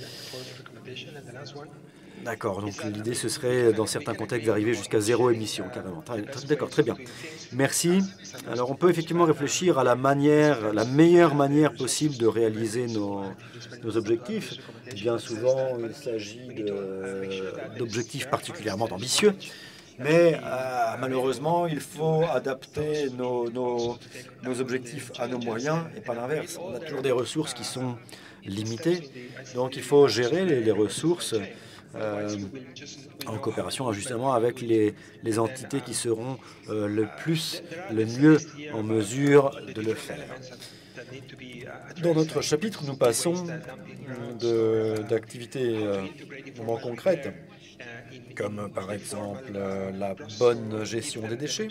D'accord, donc l'idée ce serait dans certains contextes d'arriver jusqu'à zéro émission carrément. D'accord, très bien. Merci. Alors on peut effectivement réfléchir à la manière, la meilleure manière possible de réaliser nos, nos objectifs. Bien souvent il s'agit d'objectifs particulièrement ambitieux, mais euh, malheureusement il faut adapter nos, nos, nos objectifs à nos moyens et pas l'inverse. On a toujours des ressources qui sont limitée. Donc il faut gérer les, les ressources euh, en coopération justement avec les, les entités qui seront euh, le plus, le mieux en mesure de le faire. Dans notre chapitre, nous passons d'activités euh, vraiment concrètes, comme par exemple euh, la bonne gestion des déchets.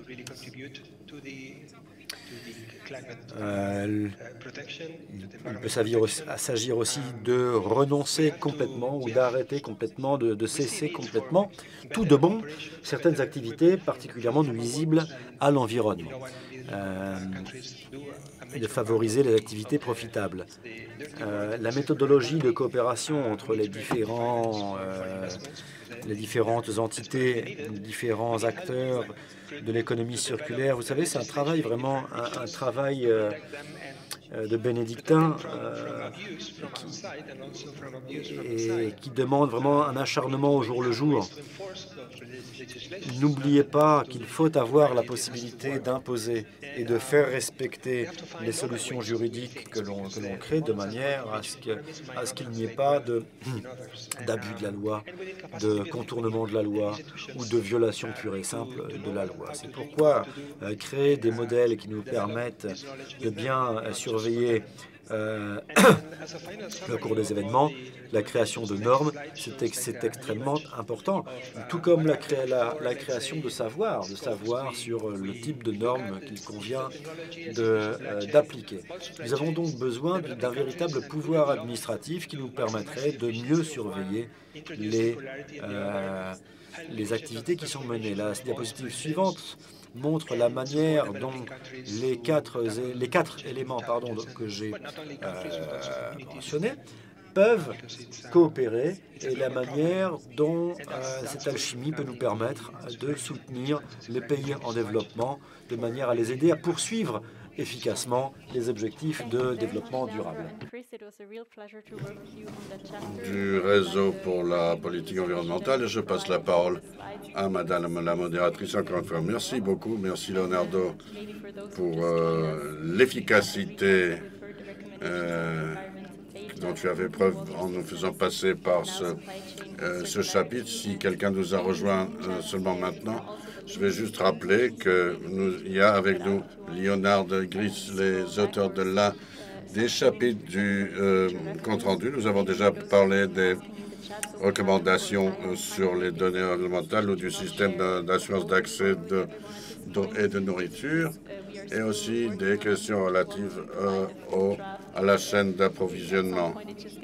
Euh, il peut s'agir aussi de renoncer complètement ou d'arrêter complètement, de, de cesser complètement tout de bon certaines activités particulièrement nuisibles à l'environnement. Euh, de favoriser les activités profitables. Euh, la méthodologie de coopération entre les, différents, euh, les différentes entités, les différents acteurs de l'économie circulaire, vous savez, c'est un travail vraiment, un, un travail euh, de bénédictin euh, qui, et qui demande vraiment un acharnement au jour le jour. N'oubliez pas qu'il faut avoir la possibilité d'imposer et de faire respecter les solutions juridiques que l'on que l'on crée de manière à ce que, à ce qu'il n'y ait pas de d'abus de la loi, de contournement de la loi ou de violation pure et simple de la loi. C'est pourquoi euh, créer des modèles qui nous permettent de bien euh, surveiller Euh, le cours des événements, la création de normes, c'est ex extrêmement important, tout comme la, cré la, la création de savoir, de savoir sur le type de normes qu'il convient d'appliquer. Euh, nous avons donc besoin d'un véritable pouvoir administratif qui nous permettrait de mieux surveiller les, euh, les activités qui sont menées. La diapositive suivante montre la manière dont les quatre, les quatre éléments pardon, que j'ai euh, mentionnés peuvent coopérer et la manière dont euh, cette alchimie peut nous permettre de soutenir les pays en développement de manière à les aider à poursuivre efficacement les objectifs de développement durable. Du réseau pour la politique environnementale, je passe la parole à Madame la modératrice encore une fois. Merci beaucoup, merci Leonardo pour euh, l'efficacité euh, dont tu avais preuve en nous faisant passer par ce, euh, ce chapitre. Si quelqu'un nous a rejoint euh, seulement maintenant, je vais juste rappeler qu'il y a avec nous Leonard Gris, les auteurs de l'un des chapitres du euh, compte-rendu. Nous avons déjà parlé des recommandations euh, sur les données environnementales ou du système d'assurance d'accès d'eau et de nourriture, et aussi des questions relatives euh, au, à la chaîne d'approvisionnement.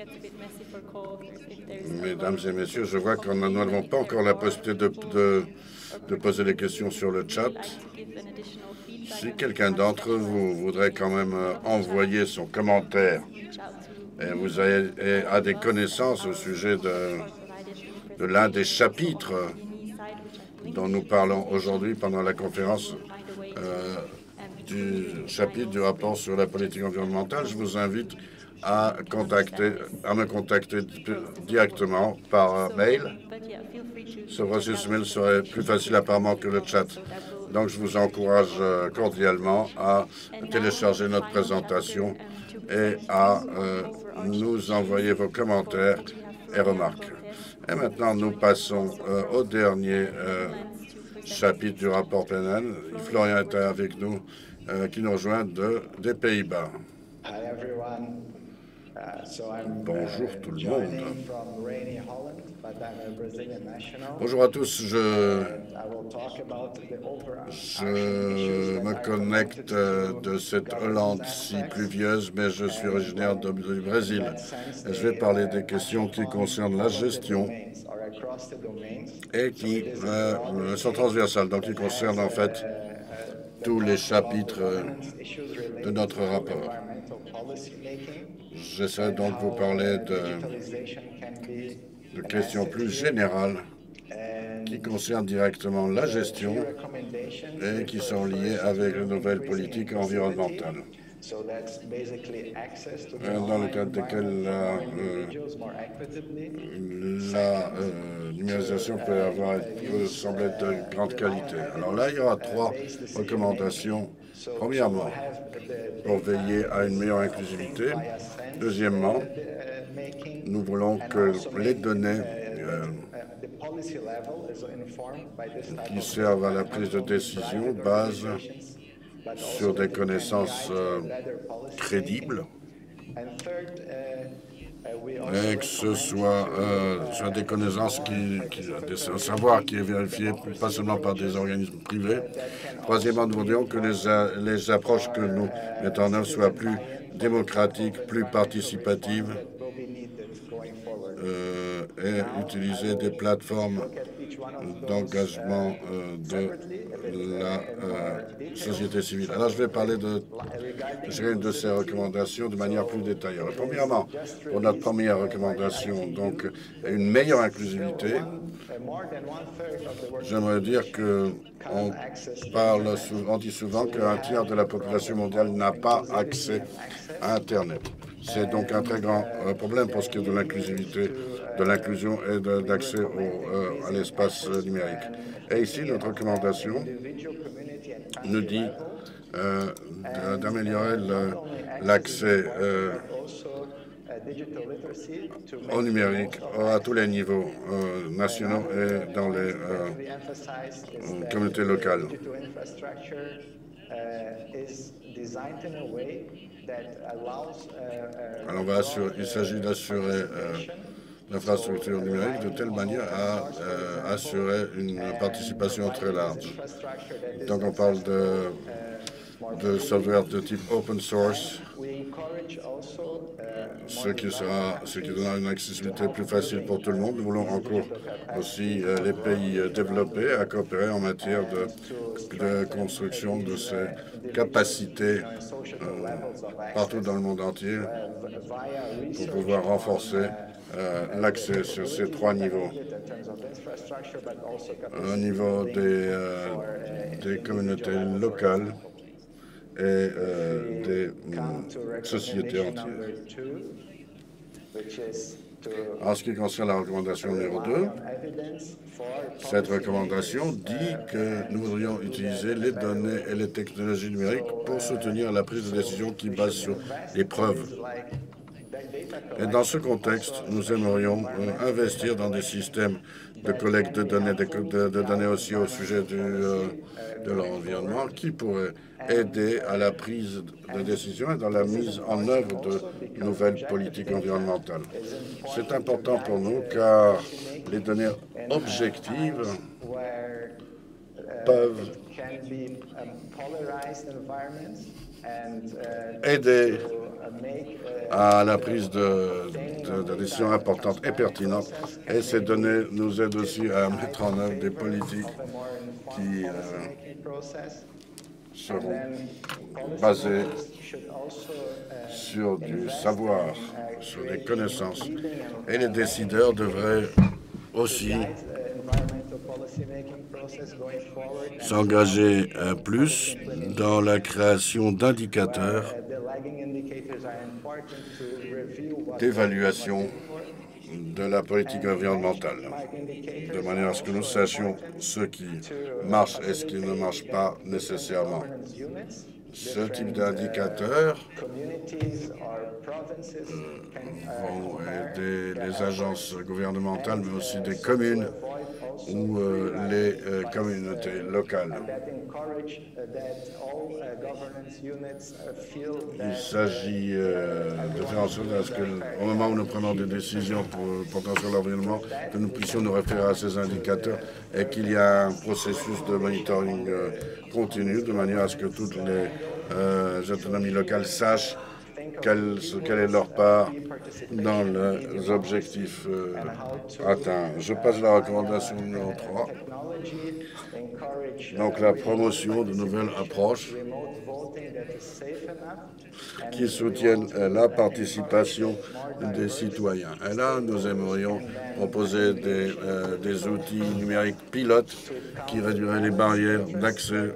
Mesdames et messieurs, je vois qu'on nous n'avons pas encore la possibilité de, de de poser des questions sur le chat. Si quelqu'un d'entre vous voudrait quand même envoyer son commentaire et vous avez et a des connaissances au sujet de, de l'un des chapitres dont nous parlons aujourd'hui pendant la conférence euh, du chapitre du rapport sur la politique environnementale, je vous invite à, contacter, à me contacter directement par mail. Ce processus mail serait plus facile apparemment que le chat. Donc, je vous encourage cordialement à télécharger notre présentation et à euh, nous envoyer vos commentaires et remarques. Et maintenant, nous passons euh, au dernier euh, chapitre du rapport pénal. Florian est avec nous, euh, qui nous rejoint de, des Pays-Bas. Bonjour tout le monde. Bonjour à tous, je, je me connecte de cette Hollande si pluvieuse, mais je suis originaire de, du Brésil. Et je vais parler des questions qui concernent la gestion et qui euh, sont transversales, donc qui concernent en fait tous les chapitres de notre rapport. J'essaie donc de vous parler de, de questions plus générales qui concernent directement la gestion et qui sont liées avec les nouvelles politiques environnementales, dans le cadre desquelles la, euh, la euh, numérisation peut, avoir, peut sembler de grande qualité. Alors là, il y aura trois recommandations. Premièrement, pour veiller à une meilleure inclusivité, Deuxièmement, nous voulons que les données euh, qui servent à la prise de décision basent sur des connaissances euh, crédibles et que ce soit, euh, soit des connaissances, qui, qui, des, un savoir qui est vérifié pas seulement par des organismes privés. Troisièmement, nous voudrions que les, a, les approches que nous mettons en œuvre soient plus démocratiques, plus participatives euh, et utiliser des plateformes d'engagement euh, de la euh, société civile. Alors, je vais parler de chacune de ces recommandations de manière plus détaillée. Alors, premièrement, pour notre première recommandation, donc une meilleure inclusivité, j'aimerais dire qu'on parle, on dit souvent qu'un tiers de la population mondiale n'a pas accès à Internet. C'est donc un très grand euh, problème pour ce qui est de l'inclusivité, de l'inclusion et d'accès euh, à l'espace euh, numérique. Et ici, notre recommandation nous dit euh, d'améliorer l'accès euh, au numérique à tous les niveaux euh, nationaux et dans les euh, communautés locales. Alors, on va assurer, il s'agit d'assurer euh, l'infrastructure numérique de telle manière à euh, assurer une participation très large. Donc, on parle de, de software de type open source, ce qui, sera, ce qui donnera une accessibilité plus facile pour tout le monde. Nous voulons encore aussi euh, les pays euh, développés à coopérer en matière de, de construction de ces capacités euh, partout dans le monde entier pour pouvoir renforcer euh, l'accès sur ces trois niveaux. Au niveau des, euh, des communautés locales et euh, des euh, sociétés entières. En ce qui concerne la recommandation numéro deux, cette recommandation dit que nous voudrions utiliser les données et les technologies numériques pour soutenir la prise de décision qui base sur les preuves. Et dans ce contexte, nous aimerions euh, investir dans des systèmes de collecte de données, de, de, de données aussi au sujet du, euh, de l'environnement qui pourraient aider à la prise de décision et dans la mise en œuvre de nouvelles politiques environnementales. C'est important pour nous car les données objectives peuvent aider à la prise de, de, de décisions importantes et pertinentes. Et ces données nous aident aussi à mettre en œuvre des politiques qui euh, seront basées sur du savoir, sur des connaissances. Et les décideurs devraient aussi s'engager euh, plus dans la création d'indicateurs d'évaluation de la politique environnementale, de manière à ce que nous sachions ce qui marche et ce qui ne marche pas nécessairement. Ce type d'indicateurs vont aider les agences gouvernementales, mais aussi des communes ou euh, les euh, communautés locales. Il s'agit euh, de faire en sorte à ce qu'au moment où nous prenons des décisions pour, portant sur l'environnement, que nous puissions nous référer à ces indicateurs et qu'il y a un processus de monitoring euh, continu, de manière à ce que toutes les euh, autonomies locales sachent Quelle, quelle est leur part dans les objectifs euh, atteints. Je passe à la recommandation numéro trois. Donc la promotion de nouvelles approches qui soutiennent euh, la participation des citoyens. Et là, nous aimerions proposer des, euh, des outils numériques pilotes qui réduiraient les barrières d'accès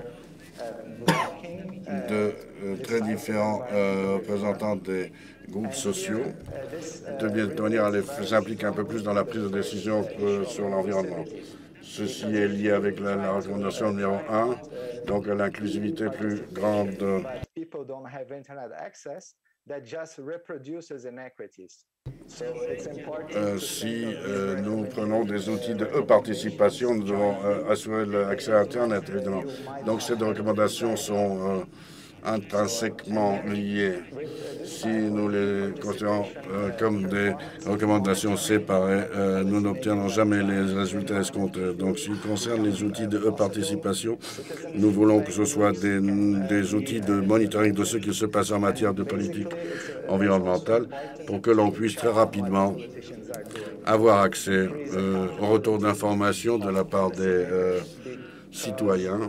de euh, très différents euh, représentants des groupes sociaux, de, de manière à les impliquer un peu plus dans la prise de décision euh, sur l'environnement. Ceci est lié avec la, la recommandation numéro un, donc l'inclusivité plus grande Euh, si euh, nous prenons des outils de e-participation, nous devons euh, assurer l'accès à Internet, évidemment. Donc ces deux recommandations sont euh, intrinsèquement liées. Si nous les considérons euh, comme des recommandations séparées, euh, nous n'obtiendrons jamais les résultats escomptés. Donc, ce qui concerne les outils de e-participation, nous voulons que ce soit des, des outils de monitoring de ce qui se passe en matière de politique environnementale pour que l'on puisse très rapidement avoir accès euh, au retour d'informations de la part des euh, citoyens.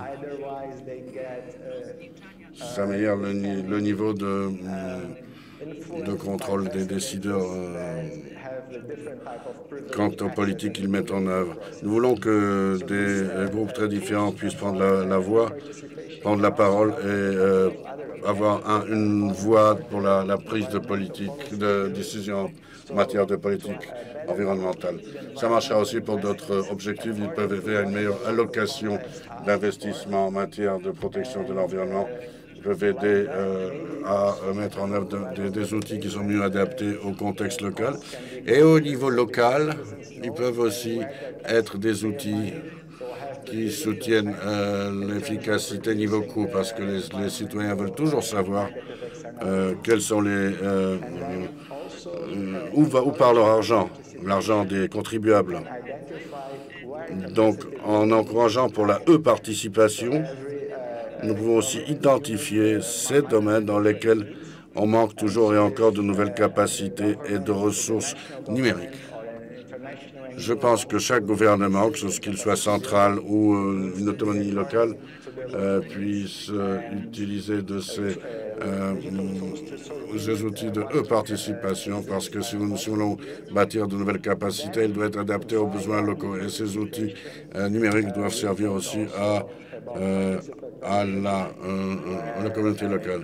Ça améliore le, le niveau de, de contrôle des décideurs euh, quant aux politiques qu'ils mettent en œuvre. Nous voulons que des groupes très différents puissent prendre la, la voix, prendre la parole et euh, avoir un, une voix pour la, la prise de politique, de décision en matière de politique environnementale. Ça marchera aussi pour d'autres objectifs. Ils peuvent aider à une meilleure allocation d'investissement en matière de protection de l'environnement. Ils peuvent aider euh, à mettre en œuvre de, de, des outils qui sont mieux adaptés au contexte local. Et au niveau local, ils peuvent aussi être des outils qui soutiennent euh, l'efficacité niveau coût, parce que les, les citoyens veulent toujours savoir euh, quels sont les euh, euh, où va où part leur argent, l'argent des contribuables. Donc, en encourageant pour la e-participation, nous pouvons aussi identifier ces domaines dans lesquels on manque toujours et encore de nouvelles capacités et de ressources numériques. Je pense que chaque gouvernement, que ce qu'il soit central ou euh, une autonomie locale, euh, puisse euh, utiliser de ces, euh, ces outils de e-participation, parce que si nous, si nous voulons bâtir de nouvelles capacités, ils doivent être adaptés aux besoins locaux. Et ces outils euh, numériques doivent servir aussi à, euh, à, la, euh, à la communauté locale.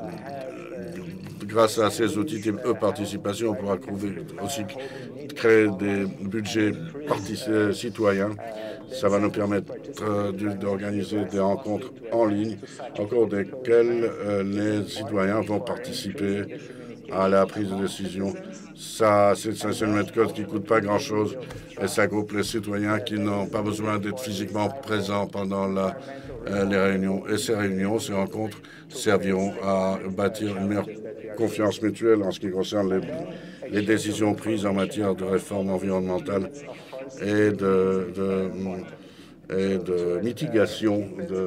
Grâce à ces outils de e-participation, on pourra trouver aussi créer des budgets citoyens. Ça va nous permettre euh, d'organiser des rencontres en ligne, au cours desquelles euh, les citoyens vont participer à la prise de décision. Ça, c'est une méthode qui ne coûte pas grand-chose et ça groupe les citoyens qui n'ont pas besoin d'être physiquement présents pendant la, euh, les réunions. Et ces réunions, ces rencontres serviront à bâtir une meilleure confiance mutuelle en ce qui concerne les, les décisions prises en matière de réforme environnementale et de, de, et de mitigation de,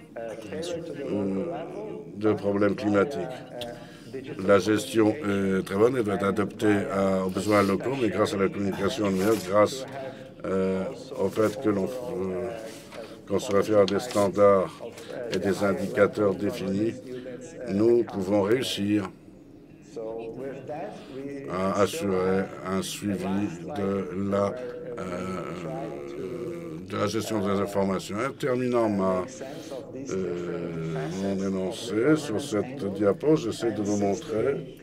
de problèmes climatiques. La gestion est très bonne et doit être adaptée à, aux besoins locaux, mais grâce à la communication numérique, grâce euh, au fait que l'on euh, qu'on se réfère à des standards et des indicateurs définis, nous pouvons réussir à assurer un suivi de la, euh, de la gestion des informations. En terminant ma, euh, mon énoncé sur cette diapo, j'essaie de vous montrer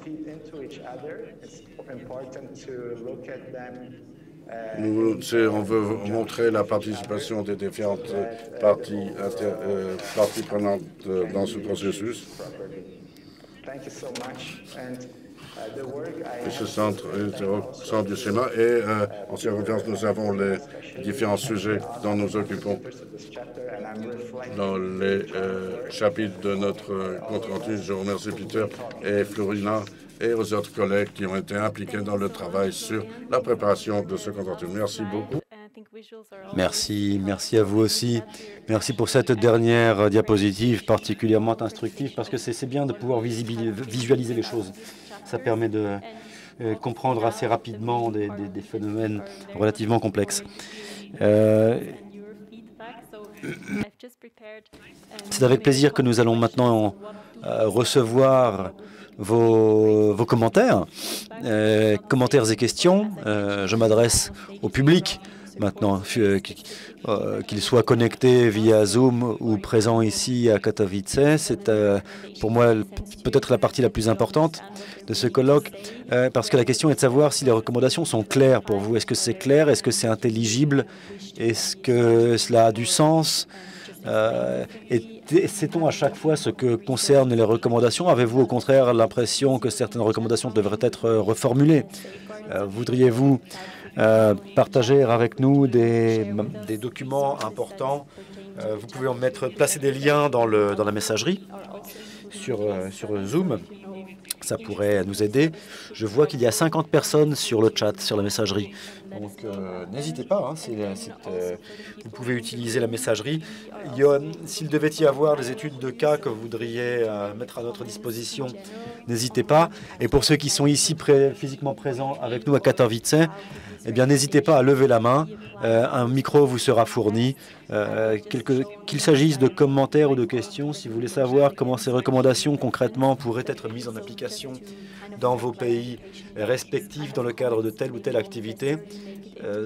Nous, on veut montrer la participation des différentes parties, inter, euh, parties prenantes dans ce processus. Et ce centre est au centre du schéma et euh, en circonférence, nous avons les différents sujets dont nous occupons dans les euh, chapitres de notre compte rendu. Je remercie Peter et Florina et aux autres collègues qui ont été impliqués dans le travail sur la préparation de ce compte rendu. Merci beaucoup. Merci, merci à vous aussi. Merci pour cette dernière diapositive particulièrement instructive parce que c'est bien de pouvoir visualiser les choses. Ça permet de euh, comprendre assez rapidement des, des, des phénomènes relativement complexes. Euh, C'est avec plaisir que nous allons maintenant euh, recevoir vos, vos commentaires, euh, commentaires et questions. Euh, je m'adresse au public maintenant, euh, qu'il soit connecté via Zoom ou présent ici à Katowice. C'est euh, pour moi peut-être la partie la plus importante de ce colloque, euh, parce que la question est de savoir si les recommandations sont claires pour vous. Est-ce que c'est clair? Est-ce que c'est intelligible? Est-ce que cela a du sens? Euh, et sait-on à chaque fois ce que concerne les recommandations? Avez-vous au contraire l'impression que certaines recommandations devraient être reformulées? euh, Voudriez-vous euh, partager avec nous des, des documents importants? euh, Vous pouvez en mettre, placer des liens dans, le, dans la messagerie sur, euh, sur Zoom. Ça pourrait nous aider. Je vois qu'il y a cinquante personnes sur le chat, sur la messagerie. Donc, euh, n'hésitez pas. Hein, c'est, c'est, euh, vous pouvez utiliser la messagerie. S'il devait y avoir des études de cas que vous voudriez euh, mettre à notre disposition, n'hésitez pas. Et pour ceux qui sont ici pré physiquement présents avec nous à Katowice, eh bien, n'hésitez pas à lever la main. Euh, un micro vous sera fourni. Euh, quelque, qu'il s'agisse de commentaires ou de questions, si vous voulez savoir comment ces recommandations concrètement pourraient être mises en application dans vos pays respectifs dans le cadre de telle ou telle activité, euh,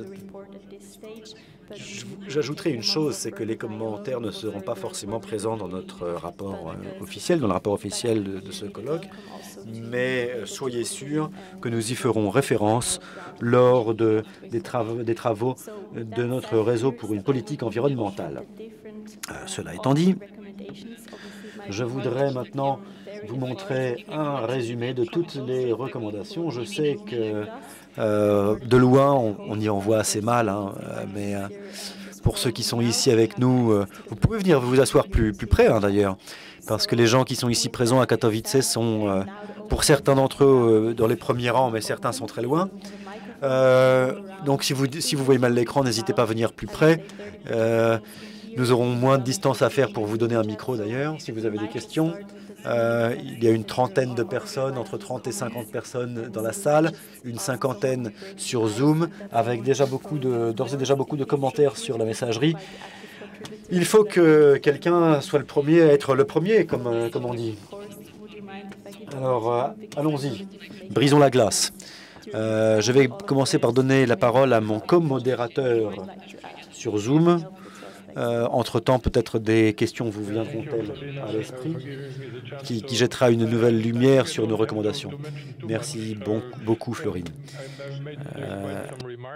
j'ajouterai une chose, c'est que les commentaires ne seront pas forcément présents dans notre rapport euh, officiel, dans le rapport officiel de, de ce colloque, mais euh, soyez sûrs que nous y ferons référence lors de, des, travaux, des travaux de notre réseau pour une politique environnementale. Euh, cela étant dit, je voudrais maintenant vous montrer un résumé de toutes les recommandations. Je sais que euh, de loin, on, on y en voit assez mal, hein, mais euh, pour ceux qui sont ici avec nous, euh, vous pouvez venir vous asseoir plus, plus près, hein, d'ailleurs, parce que les gens qui sont ici présents à Katowice sont, euh, pour certains d'entre eux, euh, dans les premiers rangs, mais certains sont très loin. Euh, donc, si vous, si vous voyez mal l'écran, n'hésitez pas à venir plus près. Euh, nous aurons moins de distance à faire pour vous donner un micro, d'ailleurs, si vous avez des questions. Euh, il y a une trentaine de personnes, entre trente et cinquante personnes dans la salle, une cinquantaine sur Zoom, avec déjà beaucoup de, d'ores et déjà beaucoup de commentaires sur la messagerie. Il faut que quelqu'un soit le premier à être le premier, comme, euh, comme on dit. Alors, euh, allons-y, brisons la glace. Euh, je vais commencer par donner la parole à mon co-modérateur sur Zoom. Euh, entre-temps, peut-être des questions vous viendront-elles à l'esprit, qui, qui jettera une nouvelle lumière sur nos recommandations. Merci bon, beaucoup, Florine. Euh,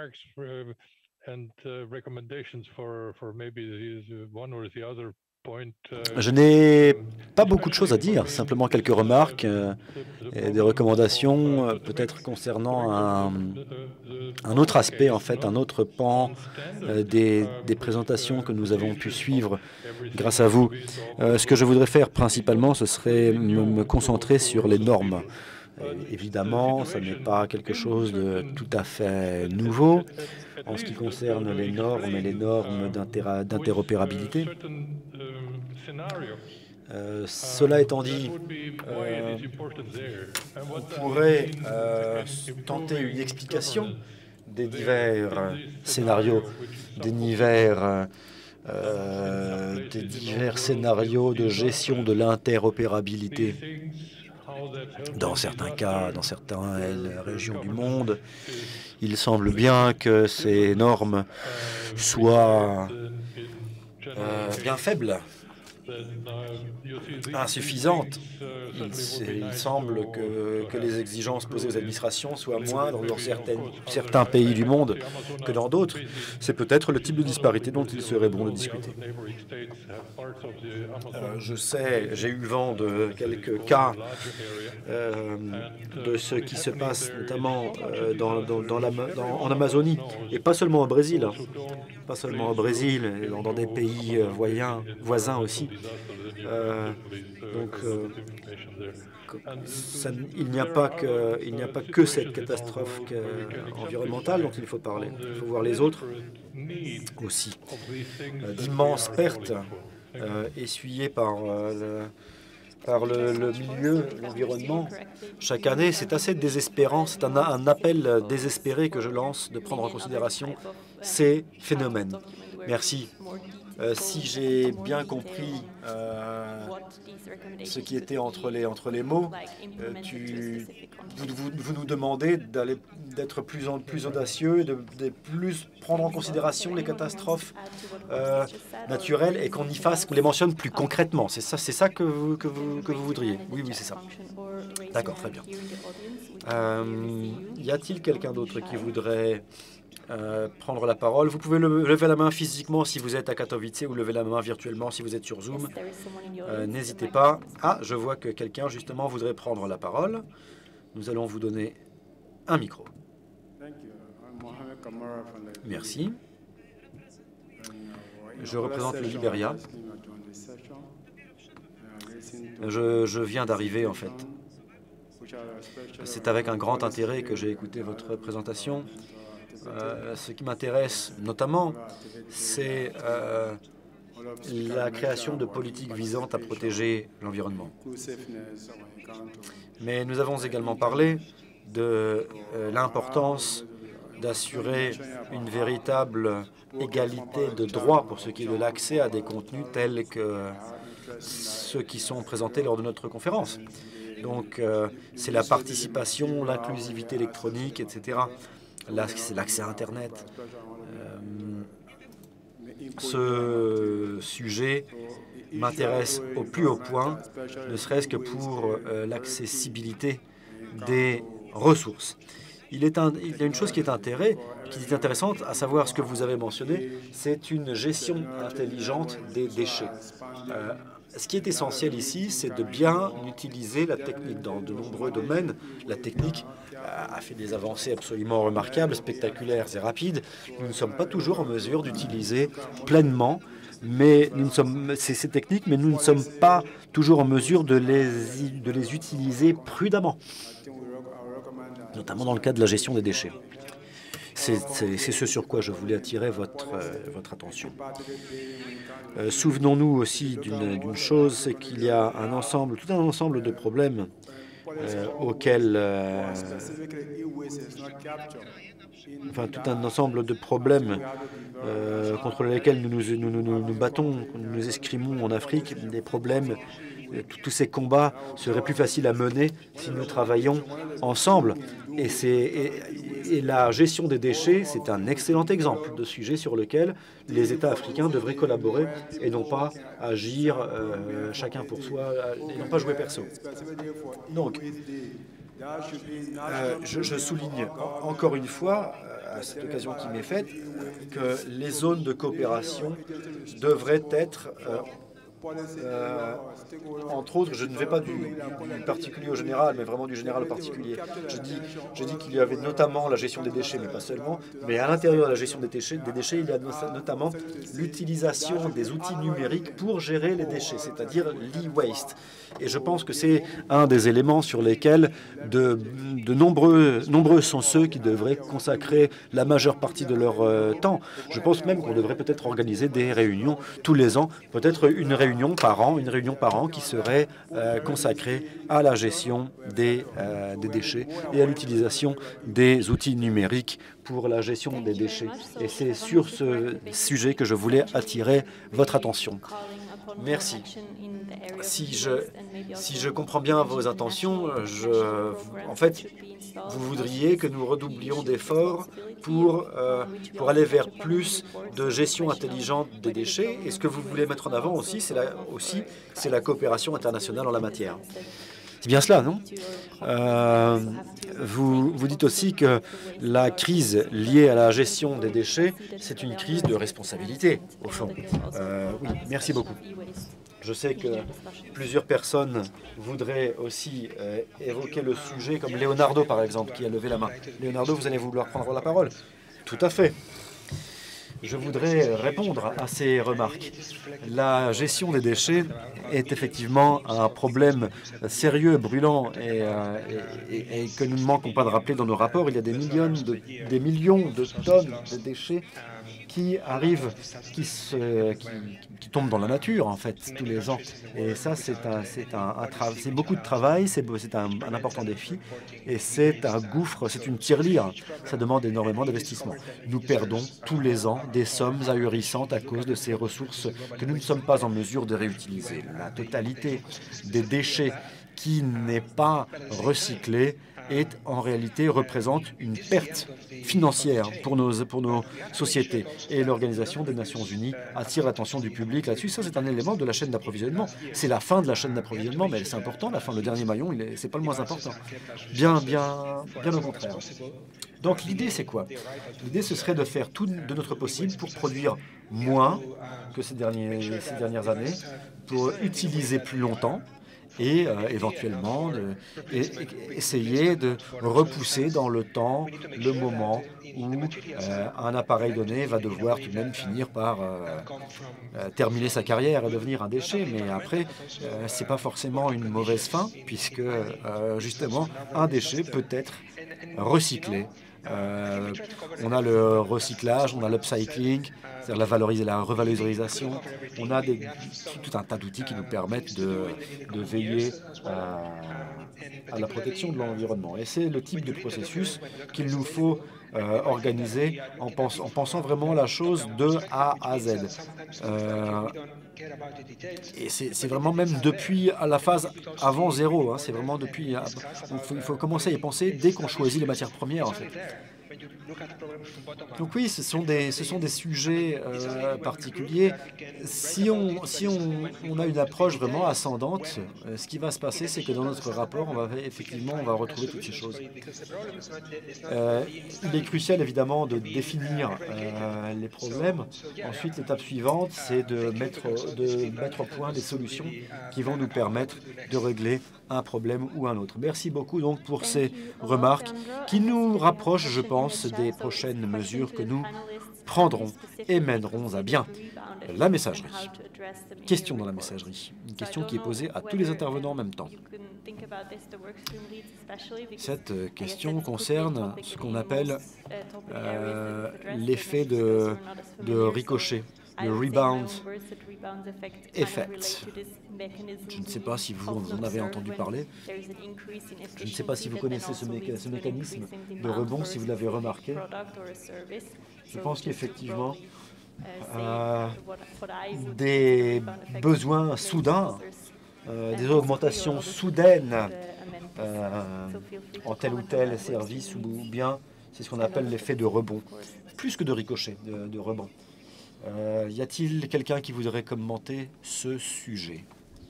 Je n'ai pas beaucoup de choses à dire, simplement quelques remarques euh, et des recommandations, euh, peut-être concernant un, un autre aspect, en fait, un autre pan euh, des, des présentations que nous avons pu suivre grâce à vous. Euh, ce que je voudrais faire principalement, ce serait me, me concentrer sur les normes. Euh, évidemment, ce n'est pas quelque chose de tout à fait nouveau en ce qui concerne les normes et les normes d'interopérabilité. Euh, cela étant dit, euh, on pourrait euh, tenter une explication des divers scénarios, des divers, euh, des divers scénarios de gestion de l'interopérabilité. Dans certains cas, dans certaines régions du monde, il semble bien que ces normes soient euh, bien faibles, insuffisantes. Il, il semble que, que les exigences posées aux administrations soient moindres dans certaines, certains pays du monde que dans d'autres. C'est peut-être le type de disparité dont il serait bon de discuter. Euh, je sais, j'ai eu vent de quelques cas euh, de ce qui se passe notamment euh, dans, dans, dans la, dans, en Amazonie, et pas seulement au Brésil, hein, pas seulement au Brésil, et dans, dans des pays euh, voisins, voisins aussi. Euh, donc, euh, ça, il n'y a pas que, il n'y a pas que cette catastrophe que, environnementale dont il faut parler. Il faut voir les autres aussi. Euh, d'immenses pertes euh, essuyées par, euh, le, par le, le milieu, l'environnement. Chaque année, c'est assez désespérant. C'est un, un appel désespéré que je lance de prendre en considération ces phénomènes. Merci. Euh, si j'ai bien compris euh, ce qui était entre les, entre les mots, euh, tu, vous, vous, vous nous demandez d'aller, d'être plus, en, plus audacieux, de, de plus prendre en considération les catastrophes euh, naturelles et qu'on y fasse, qu'on les mentionne plus concrètement. C'est ça, c'est ça que vous, que vous, que vous voudriez? Oui, oui, c'est ça. D'accord, très bien. Euh, y a-t-il quelqu'un d'autre qui voudrait euh, prendre la parole. Vous pouvez le, lever la main physiquement si vous êtes à Katowice ou lever la main virtuellement si vous êtes sur Zoom. Euh, N'hésitez pas. Ah, je vois que quelqu'un justement voudrait prendre la parole. Nous allons vous donner un micro. Merci. Je représente le Libéria. Je, je viens d'arriver en fait. C'est avec un grand intérêt que j'ai écouté votre présentation. Euh, ce qui m'intéresse notamment, c'est euh, la création de politiques visant à protéger l'environnement. Mais nous avons également parlé de euh, l'importance d'assurer une véritable égalité de droits pour ce qui est de l'accès à des contenus tels que ceux qui sont présentés lors de notre conférence. Donc, euh, c'est la participation, l'inclusivité électronique, et cetera. Là, c'est l'accès à Internet. Euh, ce sujet m'intéresse au plus haut point, ne serait-ce que pour euh, l'accessibilité des ressources. Il, est un, il y a une chose qui est, intérêt, qui est intéressante, à savoir ce que vous avez mentionné, c'est une gestion intelligente des déchets. Euh, ce qui est essentiel ici, c'est de bien utiliser la technique dans de nombreux domaines. La technique a fait des avancées absolument remarquables, spectaculaires et rapides. Nous ne sommes pas toujours en mesure d'utiliser pleinement mais nous ne sommes, ces, ces techniques, mais nous ne sommes pas toujours en mesure de les, de les utiliser prudemment, notamment dans le cas de la gestion des déchets. C'est ce sur quoi je voulais attirer votre, euh, votre attention. Euh, Souvenons-nous aussi d'une chose, c'est qu'il y a un ensemble, tout un ensemble de problèmes euh, auxquels, euh, enfin tout un ensemble de problèmes euh, contre lesquels nous nous, nous, nous, nous battons, nous nous escrimons en Afrique, des problèmes. Tous ces combats seraient plus faciles à mener si nous travaillions ensemble. Et, et, et la gestion des déchets, c'est un excellent exemple de sujet sur lequel les États africains devraient collaborer et non pas agir euh, chacun pour soi, et non pas jouer perso. Donc, euh, je, je souligne encore une fois, à cette occasion qui m'est faite, que les zones de coopération devraient être... Euh, Euh, entre autres, je ne vais pas du, du particulier au général, mais vraiment du général au particulier. Je dis, je dis qu'il y avait notamment la gestion des déchets, mais pas seulement. Mais à l'intérieur de la gestion des déchets, des déchets, il y a notamment l'utilisation des outils numériques pour gérer les déchets, c'est-à-dire l'e-waste. Et je pense que c'est un des éléments sur lesquels de, de nombreux, nombreux sont ceux qui devraient consacrer la majeure partie de leur euh, temps. Je pense même qu'on devrait peut-être organiser des réunions tous les ans, peut-être une réunion par an, une réunion par an qui serait euh, consacrée à la gestion des, euh, des déchets et à l'utilisation des outils numériques pour la gestion des déchets. Et c'est sur ce sujet que je voulais attirer votre attention. Merci. Si je, si je comprends bien vos intentions, je, en fait, vous voudriez que nous redoublions d'efforts pour, euh, pour aller vers plus de gestion intelligente des déchets. Et ce que vous voulez mettre en avant aussi, c'est la, aussi, c'est la coopération internationale en la matière. C'est bien cela, non? euh, vous, vous dites aussi que la crise liée à la gestion des déchets, c'est une crise de responsabilité, au fond. Euh, oui, merci beaucoup. Je sais que plusieurs personnes voudraient aussi euh, évoquer le sujet, comme Leonardo, par exemple, qui a levé la main. Leonardo, vous allez vouloir prendre la parole? Tout à fait. Je voudrais répondre à ces remarques. La gestion des déchets est effectivement un problème sérieux, brûlant, et, euh, et, et, et que nous ne manquons pas de rappeler dans nos rapports. Il y a des millions de, des millions de tonnes de déchets qui arrivent, qui, se, qui, qui tombent dans la nature, en fait, tous les ans. Et ça, c'est un, c'est un, un c'est beaucoup de travail, c'est un, un important défi, et c'est un gouffre, c'est une tirelire. Ça demande énormément d'investissement. Nous perdons tous les ans des sommes ahurissantes à cause de ces ressources que nous ne sommes pas en mesure de réutiliser. La totalité des déchets qui n'est pas recyclé est en réalité représente une perte financière pour nos, pour nos sociétés. Et l'Organisation des Nations Unies attire l'attention du public là-dessus. Ça, c'est un élément de la chaîne d'approvisionnement. C'est la fin de la chaîne d'approvisionnement, mais c'est important. La fin, le dernier maillon, ce n'est pas le moins important. Bien, bien, bien au contraire. Donc l'idée, c'est quoi? L'idée, ce serait de faire tout de notre possible pour produire moins que ces, derniers, ces dernières années, pour utiliser plus longtemps et euh, éventuellement de, et, et, essayer de repousser dans le temps le moment où euh, un appareil donné va devoir tout de même finir par euh, euh, terminer sa carrière et devenir un déchet. Mais après, euh, ce n'est pas forcément une mauvaise fin, puisque euh, justement, un déchet peut être recyclé. Euh, on a le recyclage, on a l'upcycling, c'est-à-dire la, valoriser, la revalorisation. On a des, tout, tout un tas d'outils qui nous permettent de, de veiller à, à la protection de l'environnement. Et c'est le type de processus qu'il nous faut euh, organiser en, pense, en pensant vraiment la chose de A à Z. Euh, et c'est vraiment même depuis à la phase avant zéro. Hein, c'est vraiment depuis. Il faut, il faut commencer à y penser dès qu'on choisit les matières premières, en fait. Donc oui, ce sont des, ce sont des sujets euh, particuliers. Si, on, si on, on a une approche vraiment ascendante, euh, ce qui va se passer, c'est que dans notre rapport, on va effectivement on va retrouver toutes ces choses. Euh, il est crucial, évidemment, de définir euh, les problèmes. Ensuite, l'étape suivante, c'est de mettre, de mettre au point des solutions qui vont nous permettre de régler un problème ou un autre. Merci beaucoup donc pour ces remarques qui nous rapprochent, je pense, des prochaines mesures que nous prendrons et mènerons à bien. La messagerie. Question dans la messagerie. Une question qui est posée à tous les intervenants en même temps. Cette question concerne ce qu'on appelle euh, l'effet de, de ricochet, le rebound effect. Je ne sais pas si vous en avez entendu parler. Je ne sais pas si vous connaissez ce, méca ce mécanisme de rebond, si vous l'avez remarqué. Je pense qu'effectivement, euh, des besoins soudains, euh, des augmentations soudaines euh, en tel ou tel service ou bien, c'est ce qu'on appelle l'effet de rebond, plus que de ricochet, de, de rebond. Euh, y a-t-il quelqu'un qui voudrait commenter ce sujet?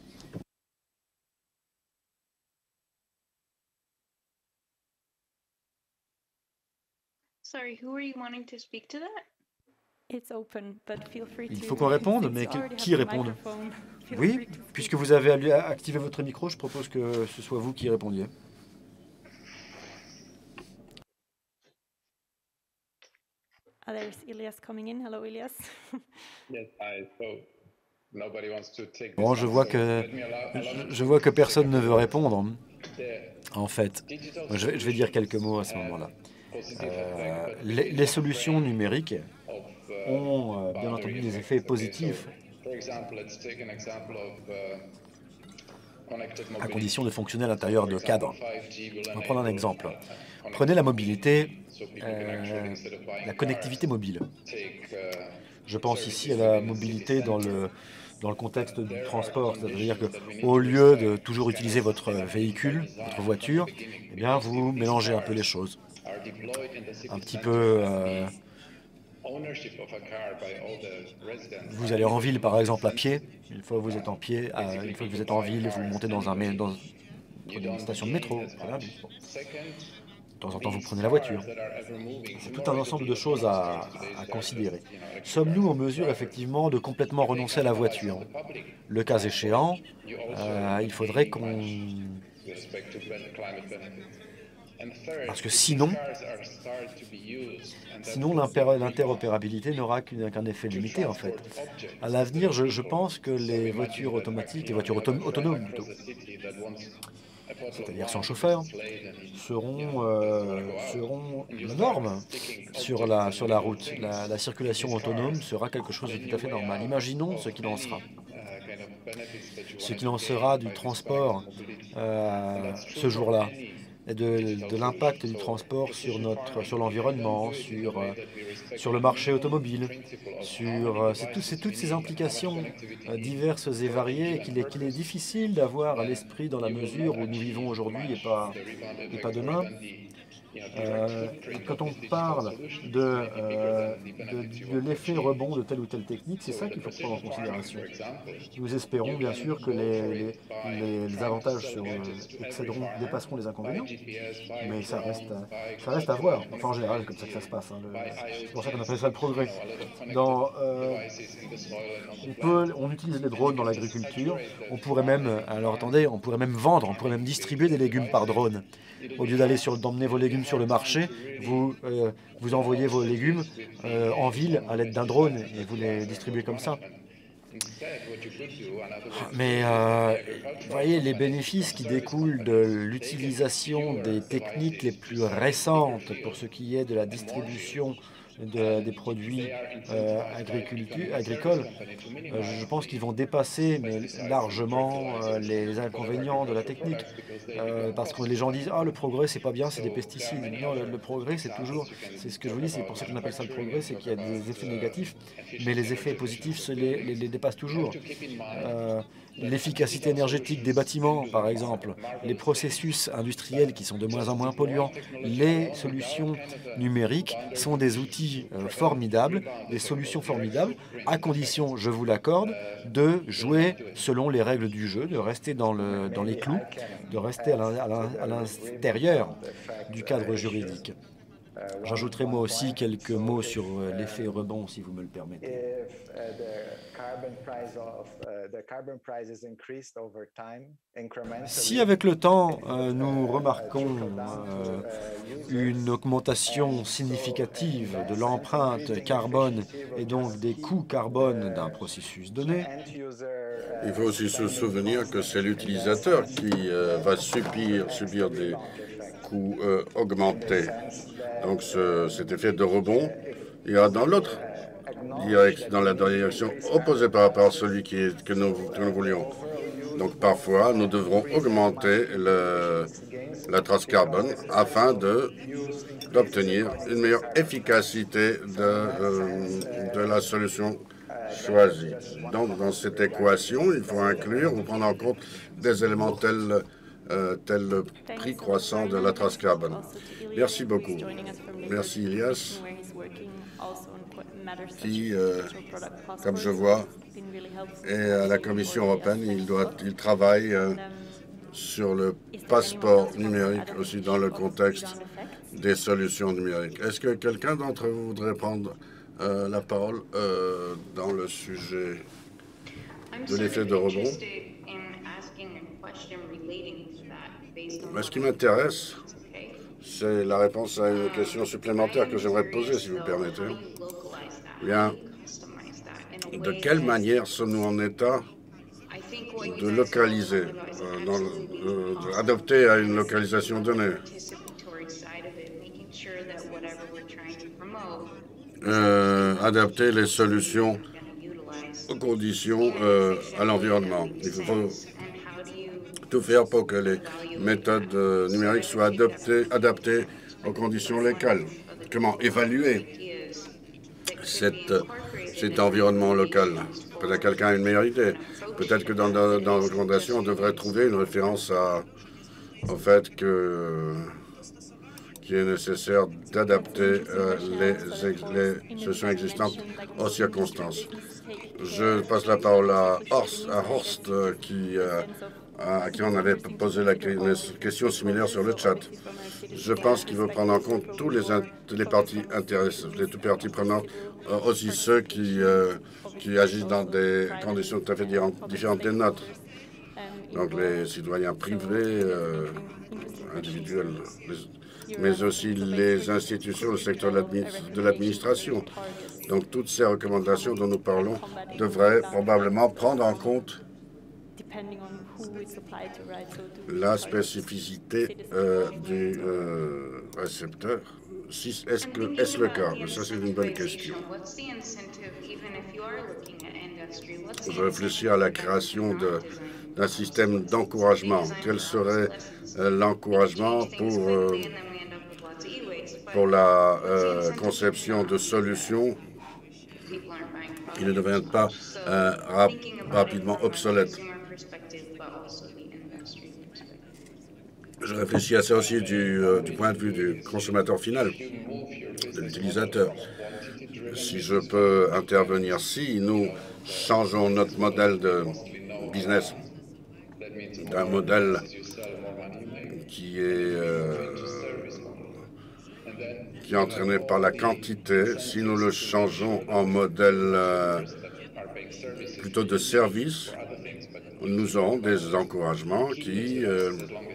Sorry, who are you wanting to speak to that? Il faut qu'on réponde, mais que, qui réponde? Oui, puisque vous avez activé votre micro, je propose que ce soit vous qui répondiez. Ah, there's Elias coming in. Hello, Elias. Bon, je vois que je, je vois que personne ne veut répondre. En fait, je vais, je vais dire quelques mots à ce moment-là. Euh, les, les solutions numériques ont euh, bien entendu des effets positifs à condition de fonctionner à l'intérieur de cadres. On va prendre un exemple. Prenez la mobilité, euh, la connectivité mobile. Je pense ici à la mobilité dans le, dans le contexte du transport, c'est-à-dire qu'au lieu de toujours utiliser votre véhicule, votre voiture, eh bien vous mélangez un peu les choses. Un petit peu... Euh, vous allez en ville, par exemple, à pied. Une fois que vous êtes en pied, à, une fois que vous êtes en ville, vous montez dans, un, dans une station de métro. Voilà. De temps en temps, vous prenez la voiture. C'est tout un ensemble de choses à, à considérer. Sommes-nous en mesure, effectivement, de complètement renoncer à la voiture? Le cas échéant, euh, il faudrait qu'on... Parce que sinon, sinon l'interopérabilité n'aura qu'un effet limité, en fait. À l'avenir, je, je pense que les voitures automatiques, les voitures auto autonomes, plutôt, c'est-à-dire sans chauffeur, seront, euh, seront la norme sur la, sur la route. La, la circulation autonome sera quelque chose de tout à fait normal. Imaginons ce qu'il en sera. Ce qu'il en sera du transport euh, ce jour-là. Et de, de l'impact du transport sur notre, sur l'environnement, sur, euh, sur le marché automobile, sur euh, c'est tout, c'est toutes ces implications euh, diverses et variées qu'il est, qu'il est difficile d'avoir à l'esprit dans la mesure où nous vivons aujourd'hui et pas, et pas demain. Euh, quand on parle de, euh, de, de l'effet rebond de telle ou telle technique, c'est ça qu'il faut prendre en considération. Nous espérons bien sûr que les, les, les, les avantages seront, excéderont, dépasseront les inconvénients, mais ça reste, à, ça reste à voir. Enfin, en général, c'est comme ça que ça se passe. Hein, le, c'est pour ça qu'on appelle ça le progrès. Dans, euh, on, peut, on utilise les drones dans l'agriculture. On pourrait même, alors attendez, on pourrait même vendre, on pourrait même distribuer des légumes par drone. Au lieu d'aller sur, d'emmener vos légumes sur le marché, vous, euh, vous envoyez vos légumes euh, en ville à l'aide d'un drone et vous les distribuez comme ça. Mais euh, vous voyez, les bénéfices qui découlent de l'utilisation des techniques les plus récentes pour ce qui est de la distribution de, des produits euh, agricoles, euh, je pense qu'ils vont dépasser mais largement euh, les inconvénients de la technique. Euh, parce que les gens disent « Ah, le progrès, c'est pas bien, c'est des pesticides. » Non, le, le progrès, c'est toujours, c'est ce que je vous dis, c'est pour ça qu'on appelle ça le progrès, c'est qu'il y a des effets négatifs, mais les effets positifs se les, les, les dépassent toujours. Euh, L'efficacité énergétique des bâtiments, par exemple, les processus industriels qui sont de moins en moins polluants, les solutions numériques sont des outils euh, formidables, des solutions formidables, à condition, je vous l'accorde, de jouer selon les règles du jeu, de rester dans, le, dans les clous, de rester à l'intérieur du cadre juridique. J'ajouterai moi aussi quelques mots sur l'effet rebond, si vous me le permettez. Si avec le temps, euh, nous remarquons euh, une augmentation significative de l'empreinte carbone et donc des coûts carbone d'un processus donné, il faut aussi se souvenir que c'est l'utilisateur qui euh, va subir, subir des coûts euh, augmentés. Donc ce, cet effet de rebond, il y a dans l'autre, dans la direction opposée par rapport à celui qui est, que, nous, que nous voulions. Donc parfois, nous devrons augmenter le, la trace carbone afin de d'obtenir une meilleure efficacité de, euh, de la solution choisie. Donc dans cette équation, il faut inclure ou prendre en compte des éléments tels Euh, tel le prix croissant de la trace carbone. Merci beaucoup. Merci Ilias, qui, euh, comme je vois, est à la Commission européenne. Il, doit, il travaille euh, sur le passeport numérique aussi dans le contexte des solutions numériques. Est-ce que quelqu'un d'entre vous voudrait prendre euh, la parole euh, dans le sujet de l'effet de rebond? Mais ce qui m'intéresse, c'est la réponse à une question supplémentaire que j'aimerais poser, si vous permettez. Bien, de quelle manière sommes-nous en état de localiser, euh, dans, euh, d'adopter à une localisation donnée? Euh, adapter les solutions aux conditions, euh, à l'environnement. Il faut tout faire pour que les méthodes euh, numériques soient adoptées, adaptées aux conditions locales. Comment évaluer cette, cet environnement local? Peut-être quelqu'un a une meilleure idée. Peut-être que dans, dans, dans la recommandation, on devrait trouver une référence à, au fait que qu'il est nécessaire d'adapter euh, les, les solutions existantes aux circonstances. Je passe la parole à Horst, à Horst euh, qui euh, à qui on avait posé la question similaire sur le chat. Je pense qu'il faut prendre en compte tous les, les parties intéressées, les toutes parties prenantes, euh, aussi ceux qui, euh, qui agissent dans des conditions tout à fait différentes des nôtres. Donc les citoyens privés, euh, individuels, les, mais aussi les institutions, le secteur de l'administration. Donc toutes ces recommandations dont nous parlons devraient probablement prendre en compte la spécificité euh, du euh, récepteur. Si, est-ce que est-ce le cas? Ça, c'est une bonne question. Je réfléchis à la création d'un système d'encouragement. Quel serait euh, l'encouragement pour, euh, pour la euh, conception de solutions qui ne deviennent pas euh, rap rapidement obsolètes? Je réfléchis à ça aussi du, euh, du point de vue du consommateur final, de l'utilisateur. Si je peux intervenir, si nous changeons notre modèle de business d'un modèle qui est, euh, qui est entraîné par la quantité, si nous le changeons en modèle euh, plutôt de service, nous aurons des encouragements qui euh,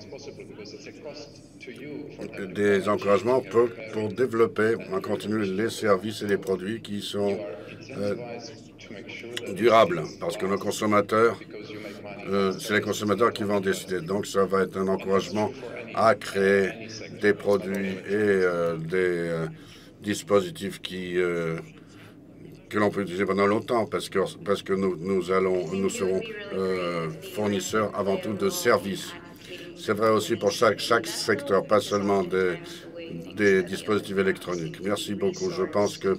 des encouragements pour, pour développer en continu les services et les produits qui sont euh, durables, parce que nos consommateurs, euh, c'est les consommateurs qui vont décider. Donc, ça va être un encouragement à créer des produits et euh, des euh, dispositifs qui euh, que l'on peut utiliser pendant longtemps, parce que parce que nous nous allons nous serons euh, fournisseurs avant tout de services. C'est vrai aussi pour chaque, chaque secteur, pas seulement des, des dispositifs électroniques. Merci beaucoup. Je pense que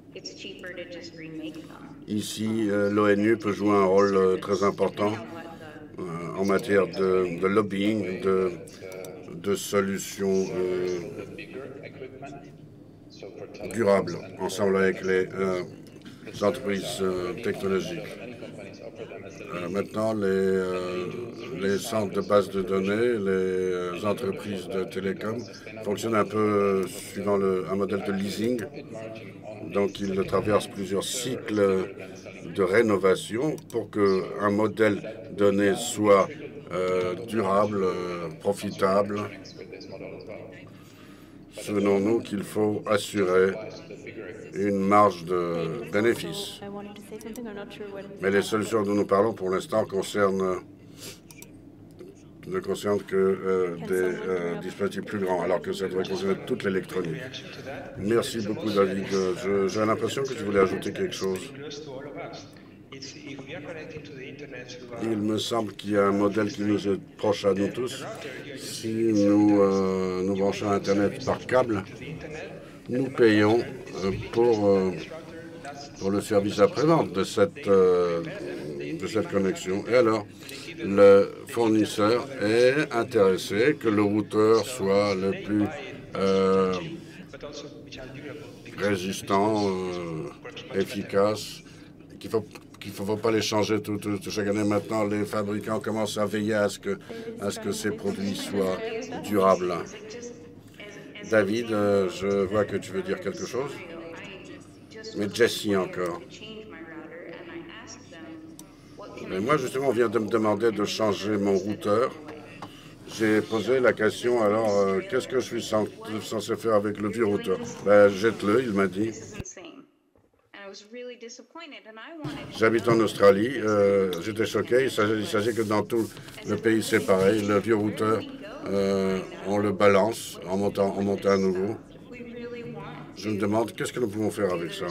ici, euh, l'ONU peut jouer un rôle euh, très important euh, en matière de, de lobbying, de, de solutions euh, durables, ensemble avec les euh, entreprises euh, technologiques. Euh, maintenant, les, euh, les centres de base de données, les euh, entreprises de télécom fonctionnent un peu euh, suivant le, un modèle de leasing. Donc, ils traversent plusieurs cycles de rénovation pour qu'un modèle donné soit euh, durable, euh, profitable. Souvenons-nous qu'il faut assurer une marge de bénéfice. Mais les solutions dont nous parlons pour l'instant concernent, ne concernent que euh, des euh, dispositifs plus grands, alors que ça devrait concerner toute l'électronique. Merci beaucoup, David. J'ai l'impression que tu voulais ajouter quelque chose. Il me semble qu'il y a un modèle qui nous est proche à nous tous. Si nous euh, nous branchons à Internet par câble, nous payons euh, pour, euh, pour le service après-vente de cette, euh, de cette connexion. Et alors, le fournisseur est intéressé que le routeur soit le plus euh, résistant, euh, efficace, qu'il faut qu'il ne faut pas les changer tout, tout, tout chaque année. Maintenant, les fabricants commencent à veiller à ce que, à ce que ces produits soient durables. David, euh, je vois que tu veux dire quelque chose. Mais Jessie encore. Mais moi, justement, on vient de me demander de changer mon routeur. J'ai posé la question, alors, euh, qu'est-ce que je suis censé faire avec le vieux routeur? Ben, jette-le, il m'a dit. J'habite en Australie. Euh, J'étais choqué. Il s'agit que dans tout le pays, c'est pareil. Le vieux routeur, euh, on le balance en montant, en montant à nouveau. Je me demande, qu'est-ce que nous pouvons faire avec ça?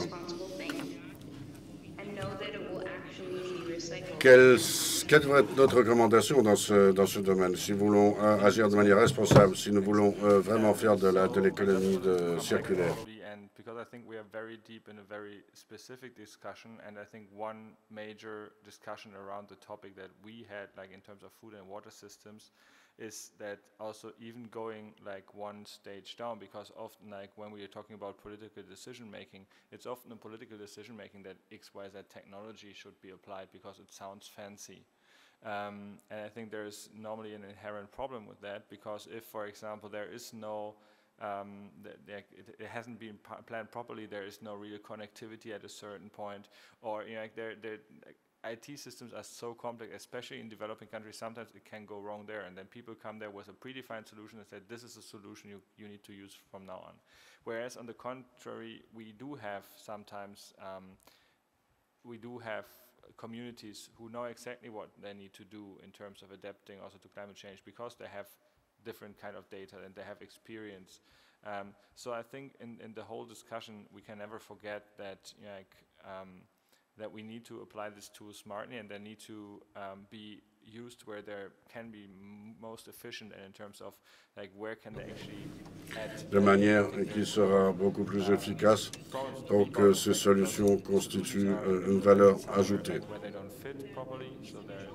Quelle, quelle devrait être notre recommandation dans ce, dans ce domaine, si nous voulons euh, agir de manière responsable, si nous voulons euh, vraiment faire de la de l'économie circulaire? Because I think we are very deep in a very specific discussion, and I think one major discussion around the topic that we had, like in terms of food and water systems, is that also even going like one stage down, because often like when we are talking about political decision making, it's often a political decision making that X Y Z technology should be applied because it sounds fancy. Um, and I think there's normally an inherent problem with that, because if, for example, there is no Um, the, the, it, it hasn't been planned properly, there is no real connectivity at a certain point, or you know, like they're, they're, like, I T systems are so complex, especially in developing countries, sometimes it can go wrong there, and then people come there with a predefined solution and say, this is a solution you, you need to use from now on. Whereas on the contrary, we do have sometimes, um, we do have communities who know exactly what they need to do in terms of adapting also to climate change, because they have different kind of data and they have experience. Um, so I think in, in the whole discussion, we can never forget that, you know, like, um, that we need to apply this tool smartly, and they need to um, be used where they can be m most efficient, and in terms of like where can they actually add. De manière qui sera beaucoup plus efficace pour que ces solutions constituent une valeur ajoutée.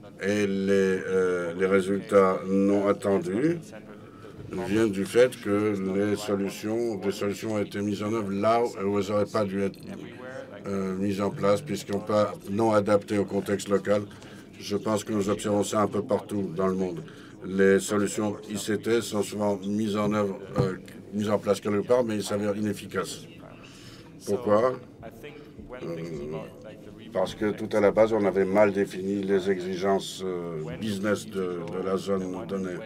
Et les, euh, les résultats non attendus viennent du fait que les solutions, des solutions ont été mises en œuvre là où elles n'auraient pas dû être euh, mises en place, puisqu'elles n'ont pas non adaptées au contexte local. Je pense que nous observons ça un peu partout dans le monde. Les solutions I C T sont souvent mises en œuvre, euh, mises en place quelque part, mais ils s'avèrent inefficaces. Pourquoi? Euh, parce que tout à la base, on avait mal défini les exigences euh, business de, de la zone donnée.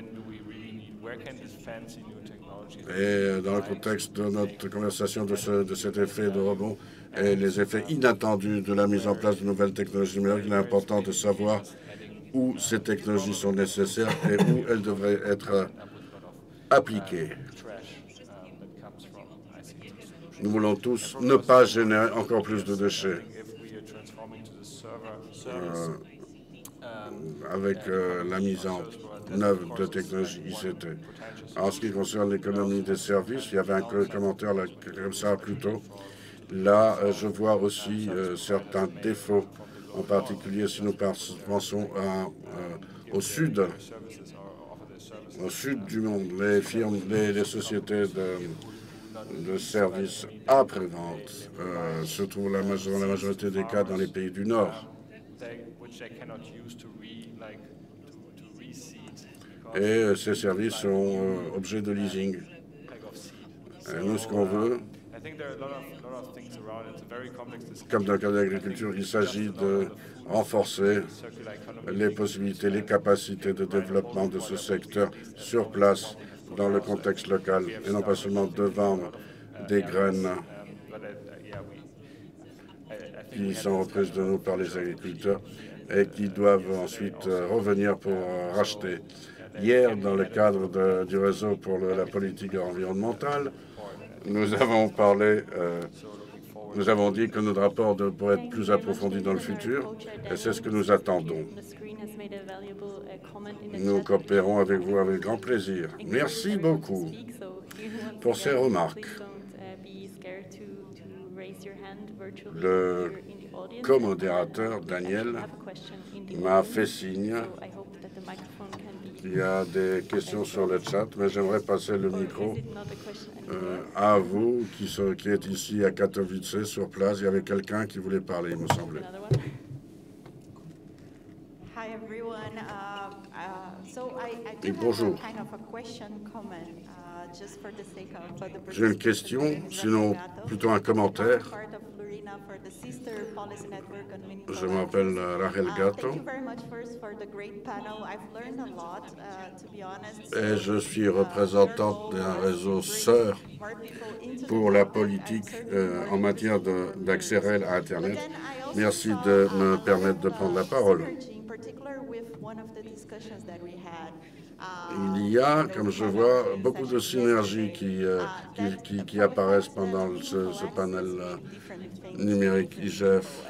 Et dans le contexte de notre conversation de, ce, de cet effet de rebond et les effets inattendus de la mise en place de nouvelles technologies numériques, il est important de savoir où ces technologies sont nécessaires et où elles devraient être appliquées. Nous voulons tous ne pas générer encore plus de déchets euh, avec euh, la mise en œuvre de technologies I C T. En ce qui concerne l'économie des services, il y avait un commentaire là, comme ça plus tôt. Là, euh, je vois aussi euh, certains défauts, en particulier si nous pensons à, euh, au sud, au sud du monde, les firmes, les, les sociétés de, de services après-vente euh, se trouvent la, major, la majorité des cas dans les pays du Nord. Et ces services sont euh, objets de leasing. Et nous, ce qu'on veut, comme dans le cas de l'agriculture, il s'agit de renforcer les possibilités, les capacités de développement de ce secteur sur place, dans le contexte local, et non pas seulement de vendre des graines qui sont reprises de nous par les agriculteurs et qui doivent ensuite revenir pour racheter. Hier, dans le cadre de, du réseau pour le, la politique environnementale, nous avons parlé, euh, nous avons dit que notre rapport pourrait être plus approfondi dans le futur, et c'est ce que nous attendons. Nous coopérons avec vous avec grand plaisir. Merci beaucoup pour ces remarques. Le co-modérateur, Daniel, m'a fait signe. Il y a des questions sur le chat, mais j'aimerais passer le micro euh, à vous qui, sont, qui êtes ici à Katowice, sur place. Il y avait quelqu'un qui voulait parler, il me semblait. Et bonjour. J'ai une question, sinon plutôt un commentaire. Je m'appelle Rachel Gatto et je suis représentante d'un réseau sœur pour la politique euh, en matière d'accès réel à Internet. Merci de me permettre de prendre la parole. Il y a, comme je vois, beaucoup de synergies qui, euh, qui, qui, qui apparaissent pendant ce, ce panel euh, numérique I G F.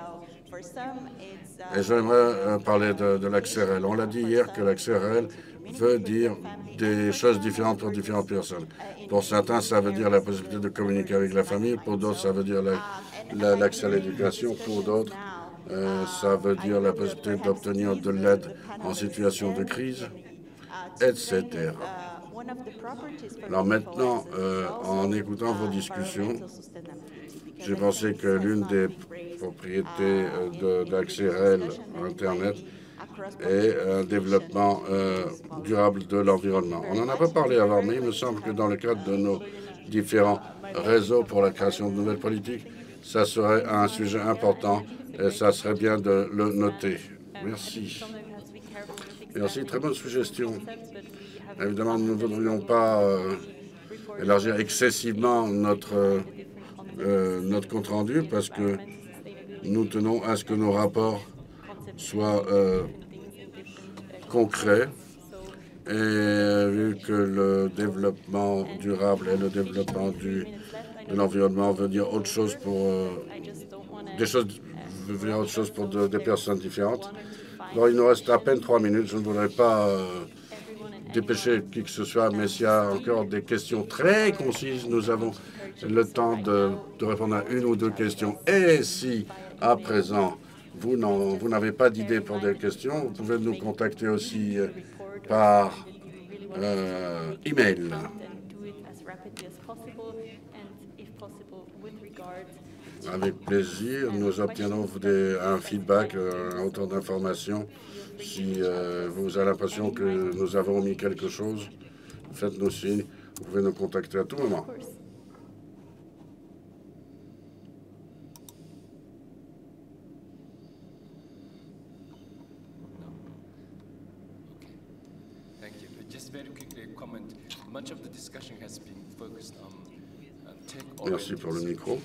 Et j'aimerais euh, parler de, de l'accès réel. On l'a dit hier que l'accès réel veut dire des choses différentes pour différentes personnes. Pour certains, ça veut dire la possibilité de communiquer avec la famille. Pour d'autres, ça veut dire l'accès la, la, à l'éducation. Pour d'autres, euh, ça veut dire la possibilité d'obtenir de l'aide en situation de crise, et cetera. Alors maintenant, euh, en écoutant vos discussions, j'ai pensé que l'une des propriétés euh, d'accès réel à Internet est un développement euh, durable de l'environnement. On n'en a pas parlé avant, mais il me semble que dans le cadre de nos différents réseaux pour la création de nouvelles politiques, ça serait un sujet important et ça serait bien de le noter. Merci. Merci, très bonne suggestion. Évidemment, nous ne voudrions pas euh, élargir excessivement notre, euh, notre compte-rendu parce que nous tenons à ce que nos rapports soient euh, concrets. Et vu que le développement durable et le développement du, de l'environnement veut dire autre chose pour euh, des choses, veut dire autre chose pour de, des personnes différentes. Alors, il nous reste à peine trois minutes. Je ne voudrais pas euh, dépêcher qui que ce soit, mais s'il y a encore des questions très concises, nous avons le temps de, de répondre à une ou deux questions. Et si, à présent, vous n'avez pas d'idées pour des questions, vous pouvez nous contacter aussi par euh, email. Avec plaisir, nous obtiendrons des, un feedback, un retour d'information. Si euh, vous avez l'impression que nous avons mis quelque chose, faites-nous signe. Vous pouvez nous contacter à tout moment. Merci pour le micro.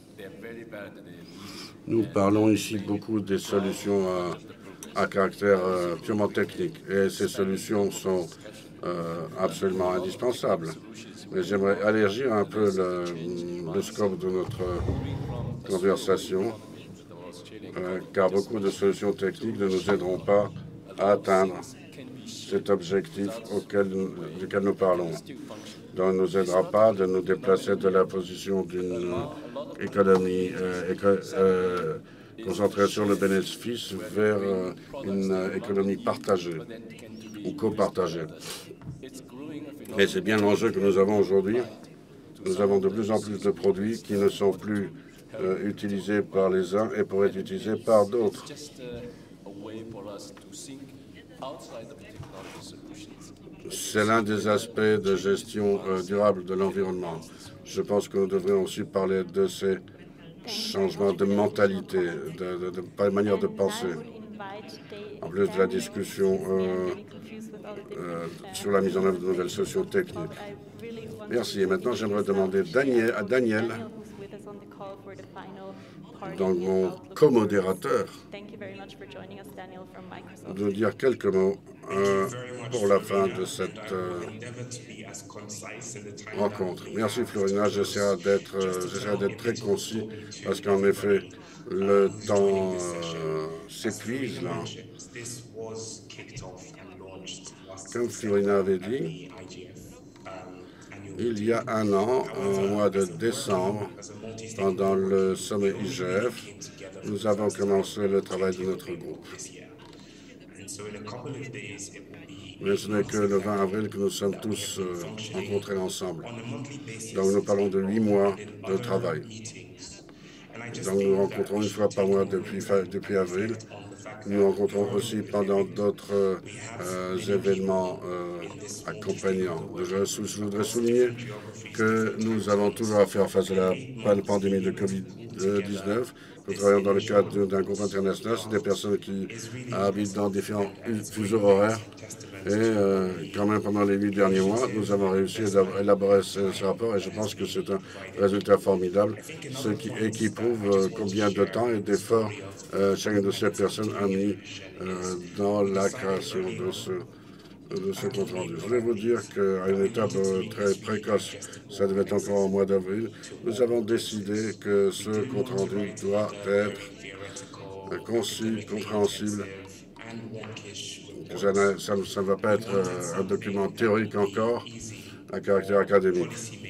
Nous parlons ici beaucoup des solutions à, à caractère euh, purement technique et ces solutions sont euh, absolument indispensables. Mais j'aimerais élargir un peu le, le scope de notre conversation euh, car beaucoup de solutions techniques ne nous aideront pas à atteindre cet objectif auquel, duquel nous parlons. Donc, ne nous aidera pas de nous déplacer de la position d'une économie euh, éco euh, concentrée sur le bénéfice vers euh, une euh, économie partagée ou copartagée. Et c'est bien l'enjeu que nous avons aujourd'hui. Nous avons de plus en plus de produits qui ne sont plus euh, utilisés par les uns et pourraient être utilisés par d'autres. C'est l'un des aspects de gestion euh, durable de l'environnement. Je pense que nous devrions aussi parler de ces changements de mentalité, de, de, de manière de penser. En plus de la discussion euh, euh, sur la mise en œuvre de nouvelles solutions techniques. Merci. Et maintenant, j'aimerais demander Daniel, à Daniel, donc mon co-modérateur, de nous dire quelques mots euh, pour la fin de cette euh, rencontre. Merci Florina, j'essaierai d'être euh, d'être très concis parce qu'en effet, le temps euh, s'épuise là. Comme Florina avait dit, il y a un an, au mois de décembre, pendant le sommet I G F, nous avons commencé le travail de notre groupe. Mais ce n'est que le vingt avril que nous sommes tous euh, rencontrés ensemble. Donc nous parlons de huit mois de travail. Donc nous rencontrons une fois par mois depuis, depuis avril. Nous rencontrons aussi pendant d'autres euh, événements euh, accompagnants. Je, je voudrais souligner que nous avons toujours à faire face à la, à la pandémie de COVID dix-neuf. Nous travaillons dans le cadre d'un groupe international. C'est des personnes qui habitent dans différents fuseaux horaires. Et euh, quand même, pendant les huit derniers mois, nous avons réussi à élaborer ce, ce rapport et je pense que c'est un résultat formidable, ce qui, et qui prouve euh, combien de temps et d'efforts euh, chacune de ces personnes a mis euh, dans la création de ce, de ce compte rendu. Je voulais vous dire qu'à une étape euh, très précoce, ça devait être encore au mois d'avril, nous avons décidé que ce compte rendu doit être euh, concis, compréhensible. Ça ne, ça, ça ne va pas être euh, un document théorique encore, à caractère académique.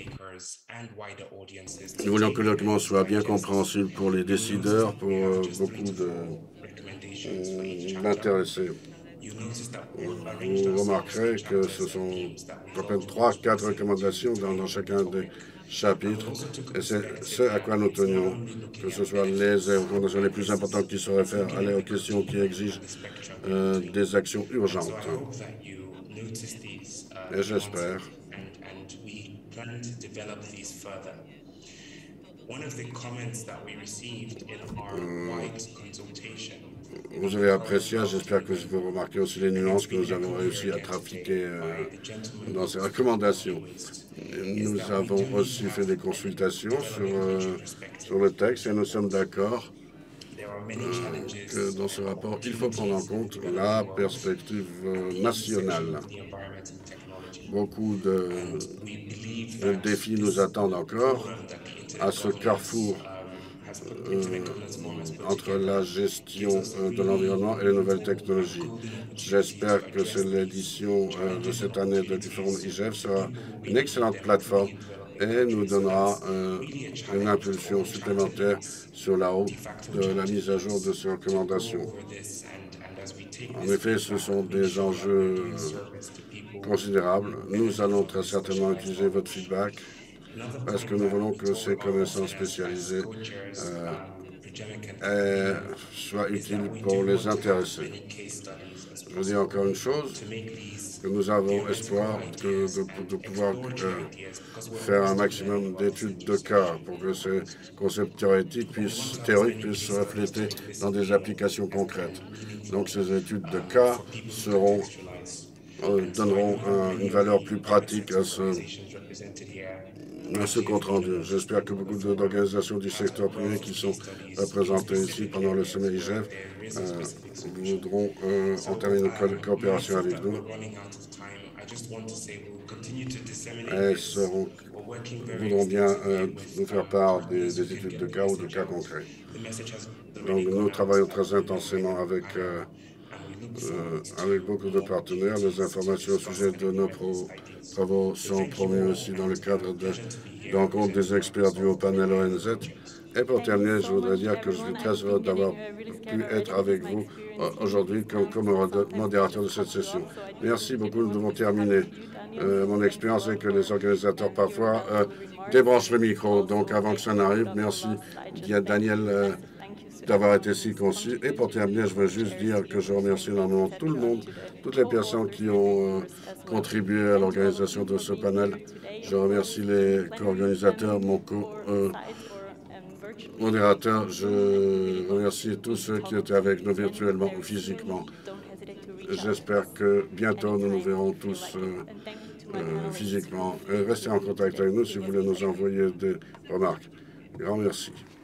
Nous voulons que le document soit bien compréhensible pour les décideurs, pour euh, beaucoup d'intéressés. Euh, Vous remarquerez que ce sont à peu près trois, quatre recommandations dans, dans chacun des chapitres, et c'est ce à quoi nous tenions, que ce soit les recommandations les plus importantes qui se réfèrent à aux questions qui exigent euh, des actions urgentes. Et j'espère vous avez apprécié, j'espère que vous remarquez aussi les nuances que nous avons réussi à trafiquer euh, dans ces recommandations. Nous avons aussi fait des consultations sur, euh, sur le texte et nous sommes d'accord euh, que dans ce rapport, il faut prendre en compte la perspective euh, nationale. Beaucoup de, de défis nous attendent encore à ce carrefour Euh, entre la gestion euh, de l'environnement et les nouvelles technologies. J'espère que l'édition euh, de cette année de du Forum I G F sera une excellente plateforme et nous donnera euh, une impulsion supplémentaire sur la route de la mise à jour de ces recommandations. En effet, ce sont des enjeux considérables. Nous allons très certainement utiliser votre feedback parce que nous voulons que ces connaissances spécialisées euh, soient utiles pour les intéressés. Je veux dire encore une chose, que nous avons espoir que de, de pouvoir euh, faire un maximum d'études de cas pour que ces concepts théoriques puissent, théoriques puissent se refléter dans des applications concrètes. Donc ces études de cas seront, euh, donneront un, une valeur plus pratique à ce, à ce compte rendu. J'espère que beaucoup d'organisations du secteur privé qui sont représentées ici pendant le sommet I G E F euh, voudront euh, entamer une co coopération avec nous et seront, voudront bien euh, nous faire part des, des études de cas ou de cas concrets. Donc nous travaillons très intensément avec, euh, euh, avec beaucoup de partenaires. Les informations au sujet de nos pro travaux sont promues aussi dans le cadre de rencontres des experts du haut panel O N Z. Et pour terminer, je voudrais dire que je suis très heureux d'avoir pu être avec vous aujourd'hui comme, comme modérateur de cette session. Merci beaucoup, nous devons terminer. Euh, mon expérience est que les organisateurs parfois euh, débranchent le micro. Donc avant que ça n'arrive, merci Daniel euh, d'avoir été si concis. Et pour terminer, je veux juste dire que je remercie énormément tout le monde, toutes les personnes qui ont euh, contribué à l'organisation de ce panel. Je remercie les co-organisateurs, mon co euh, modérateur. Je remercie tous ceux qui étaient avec nous virtuellement ou physiquement. J'espère que bientôt nous nous verrons tous euh, euh, physiquement. Restez en contact avec nous si vous voulez nous envoyer des remarques. Grand merci.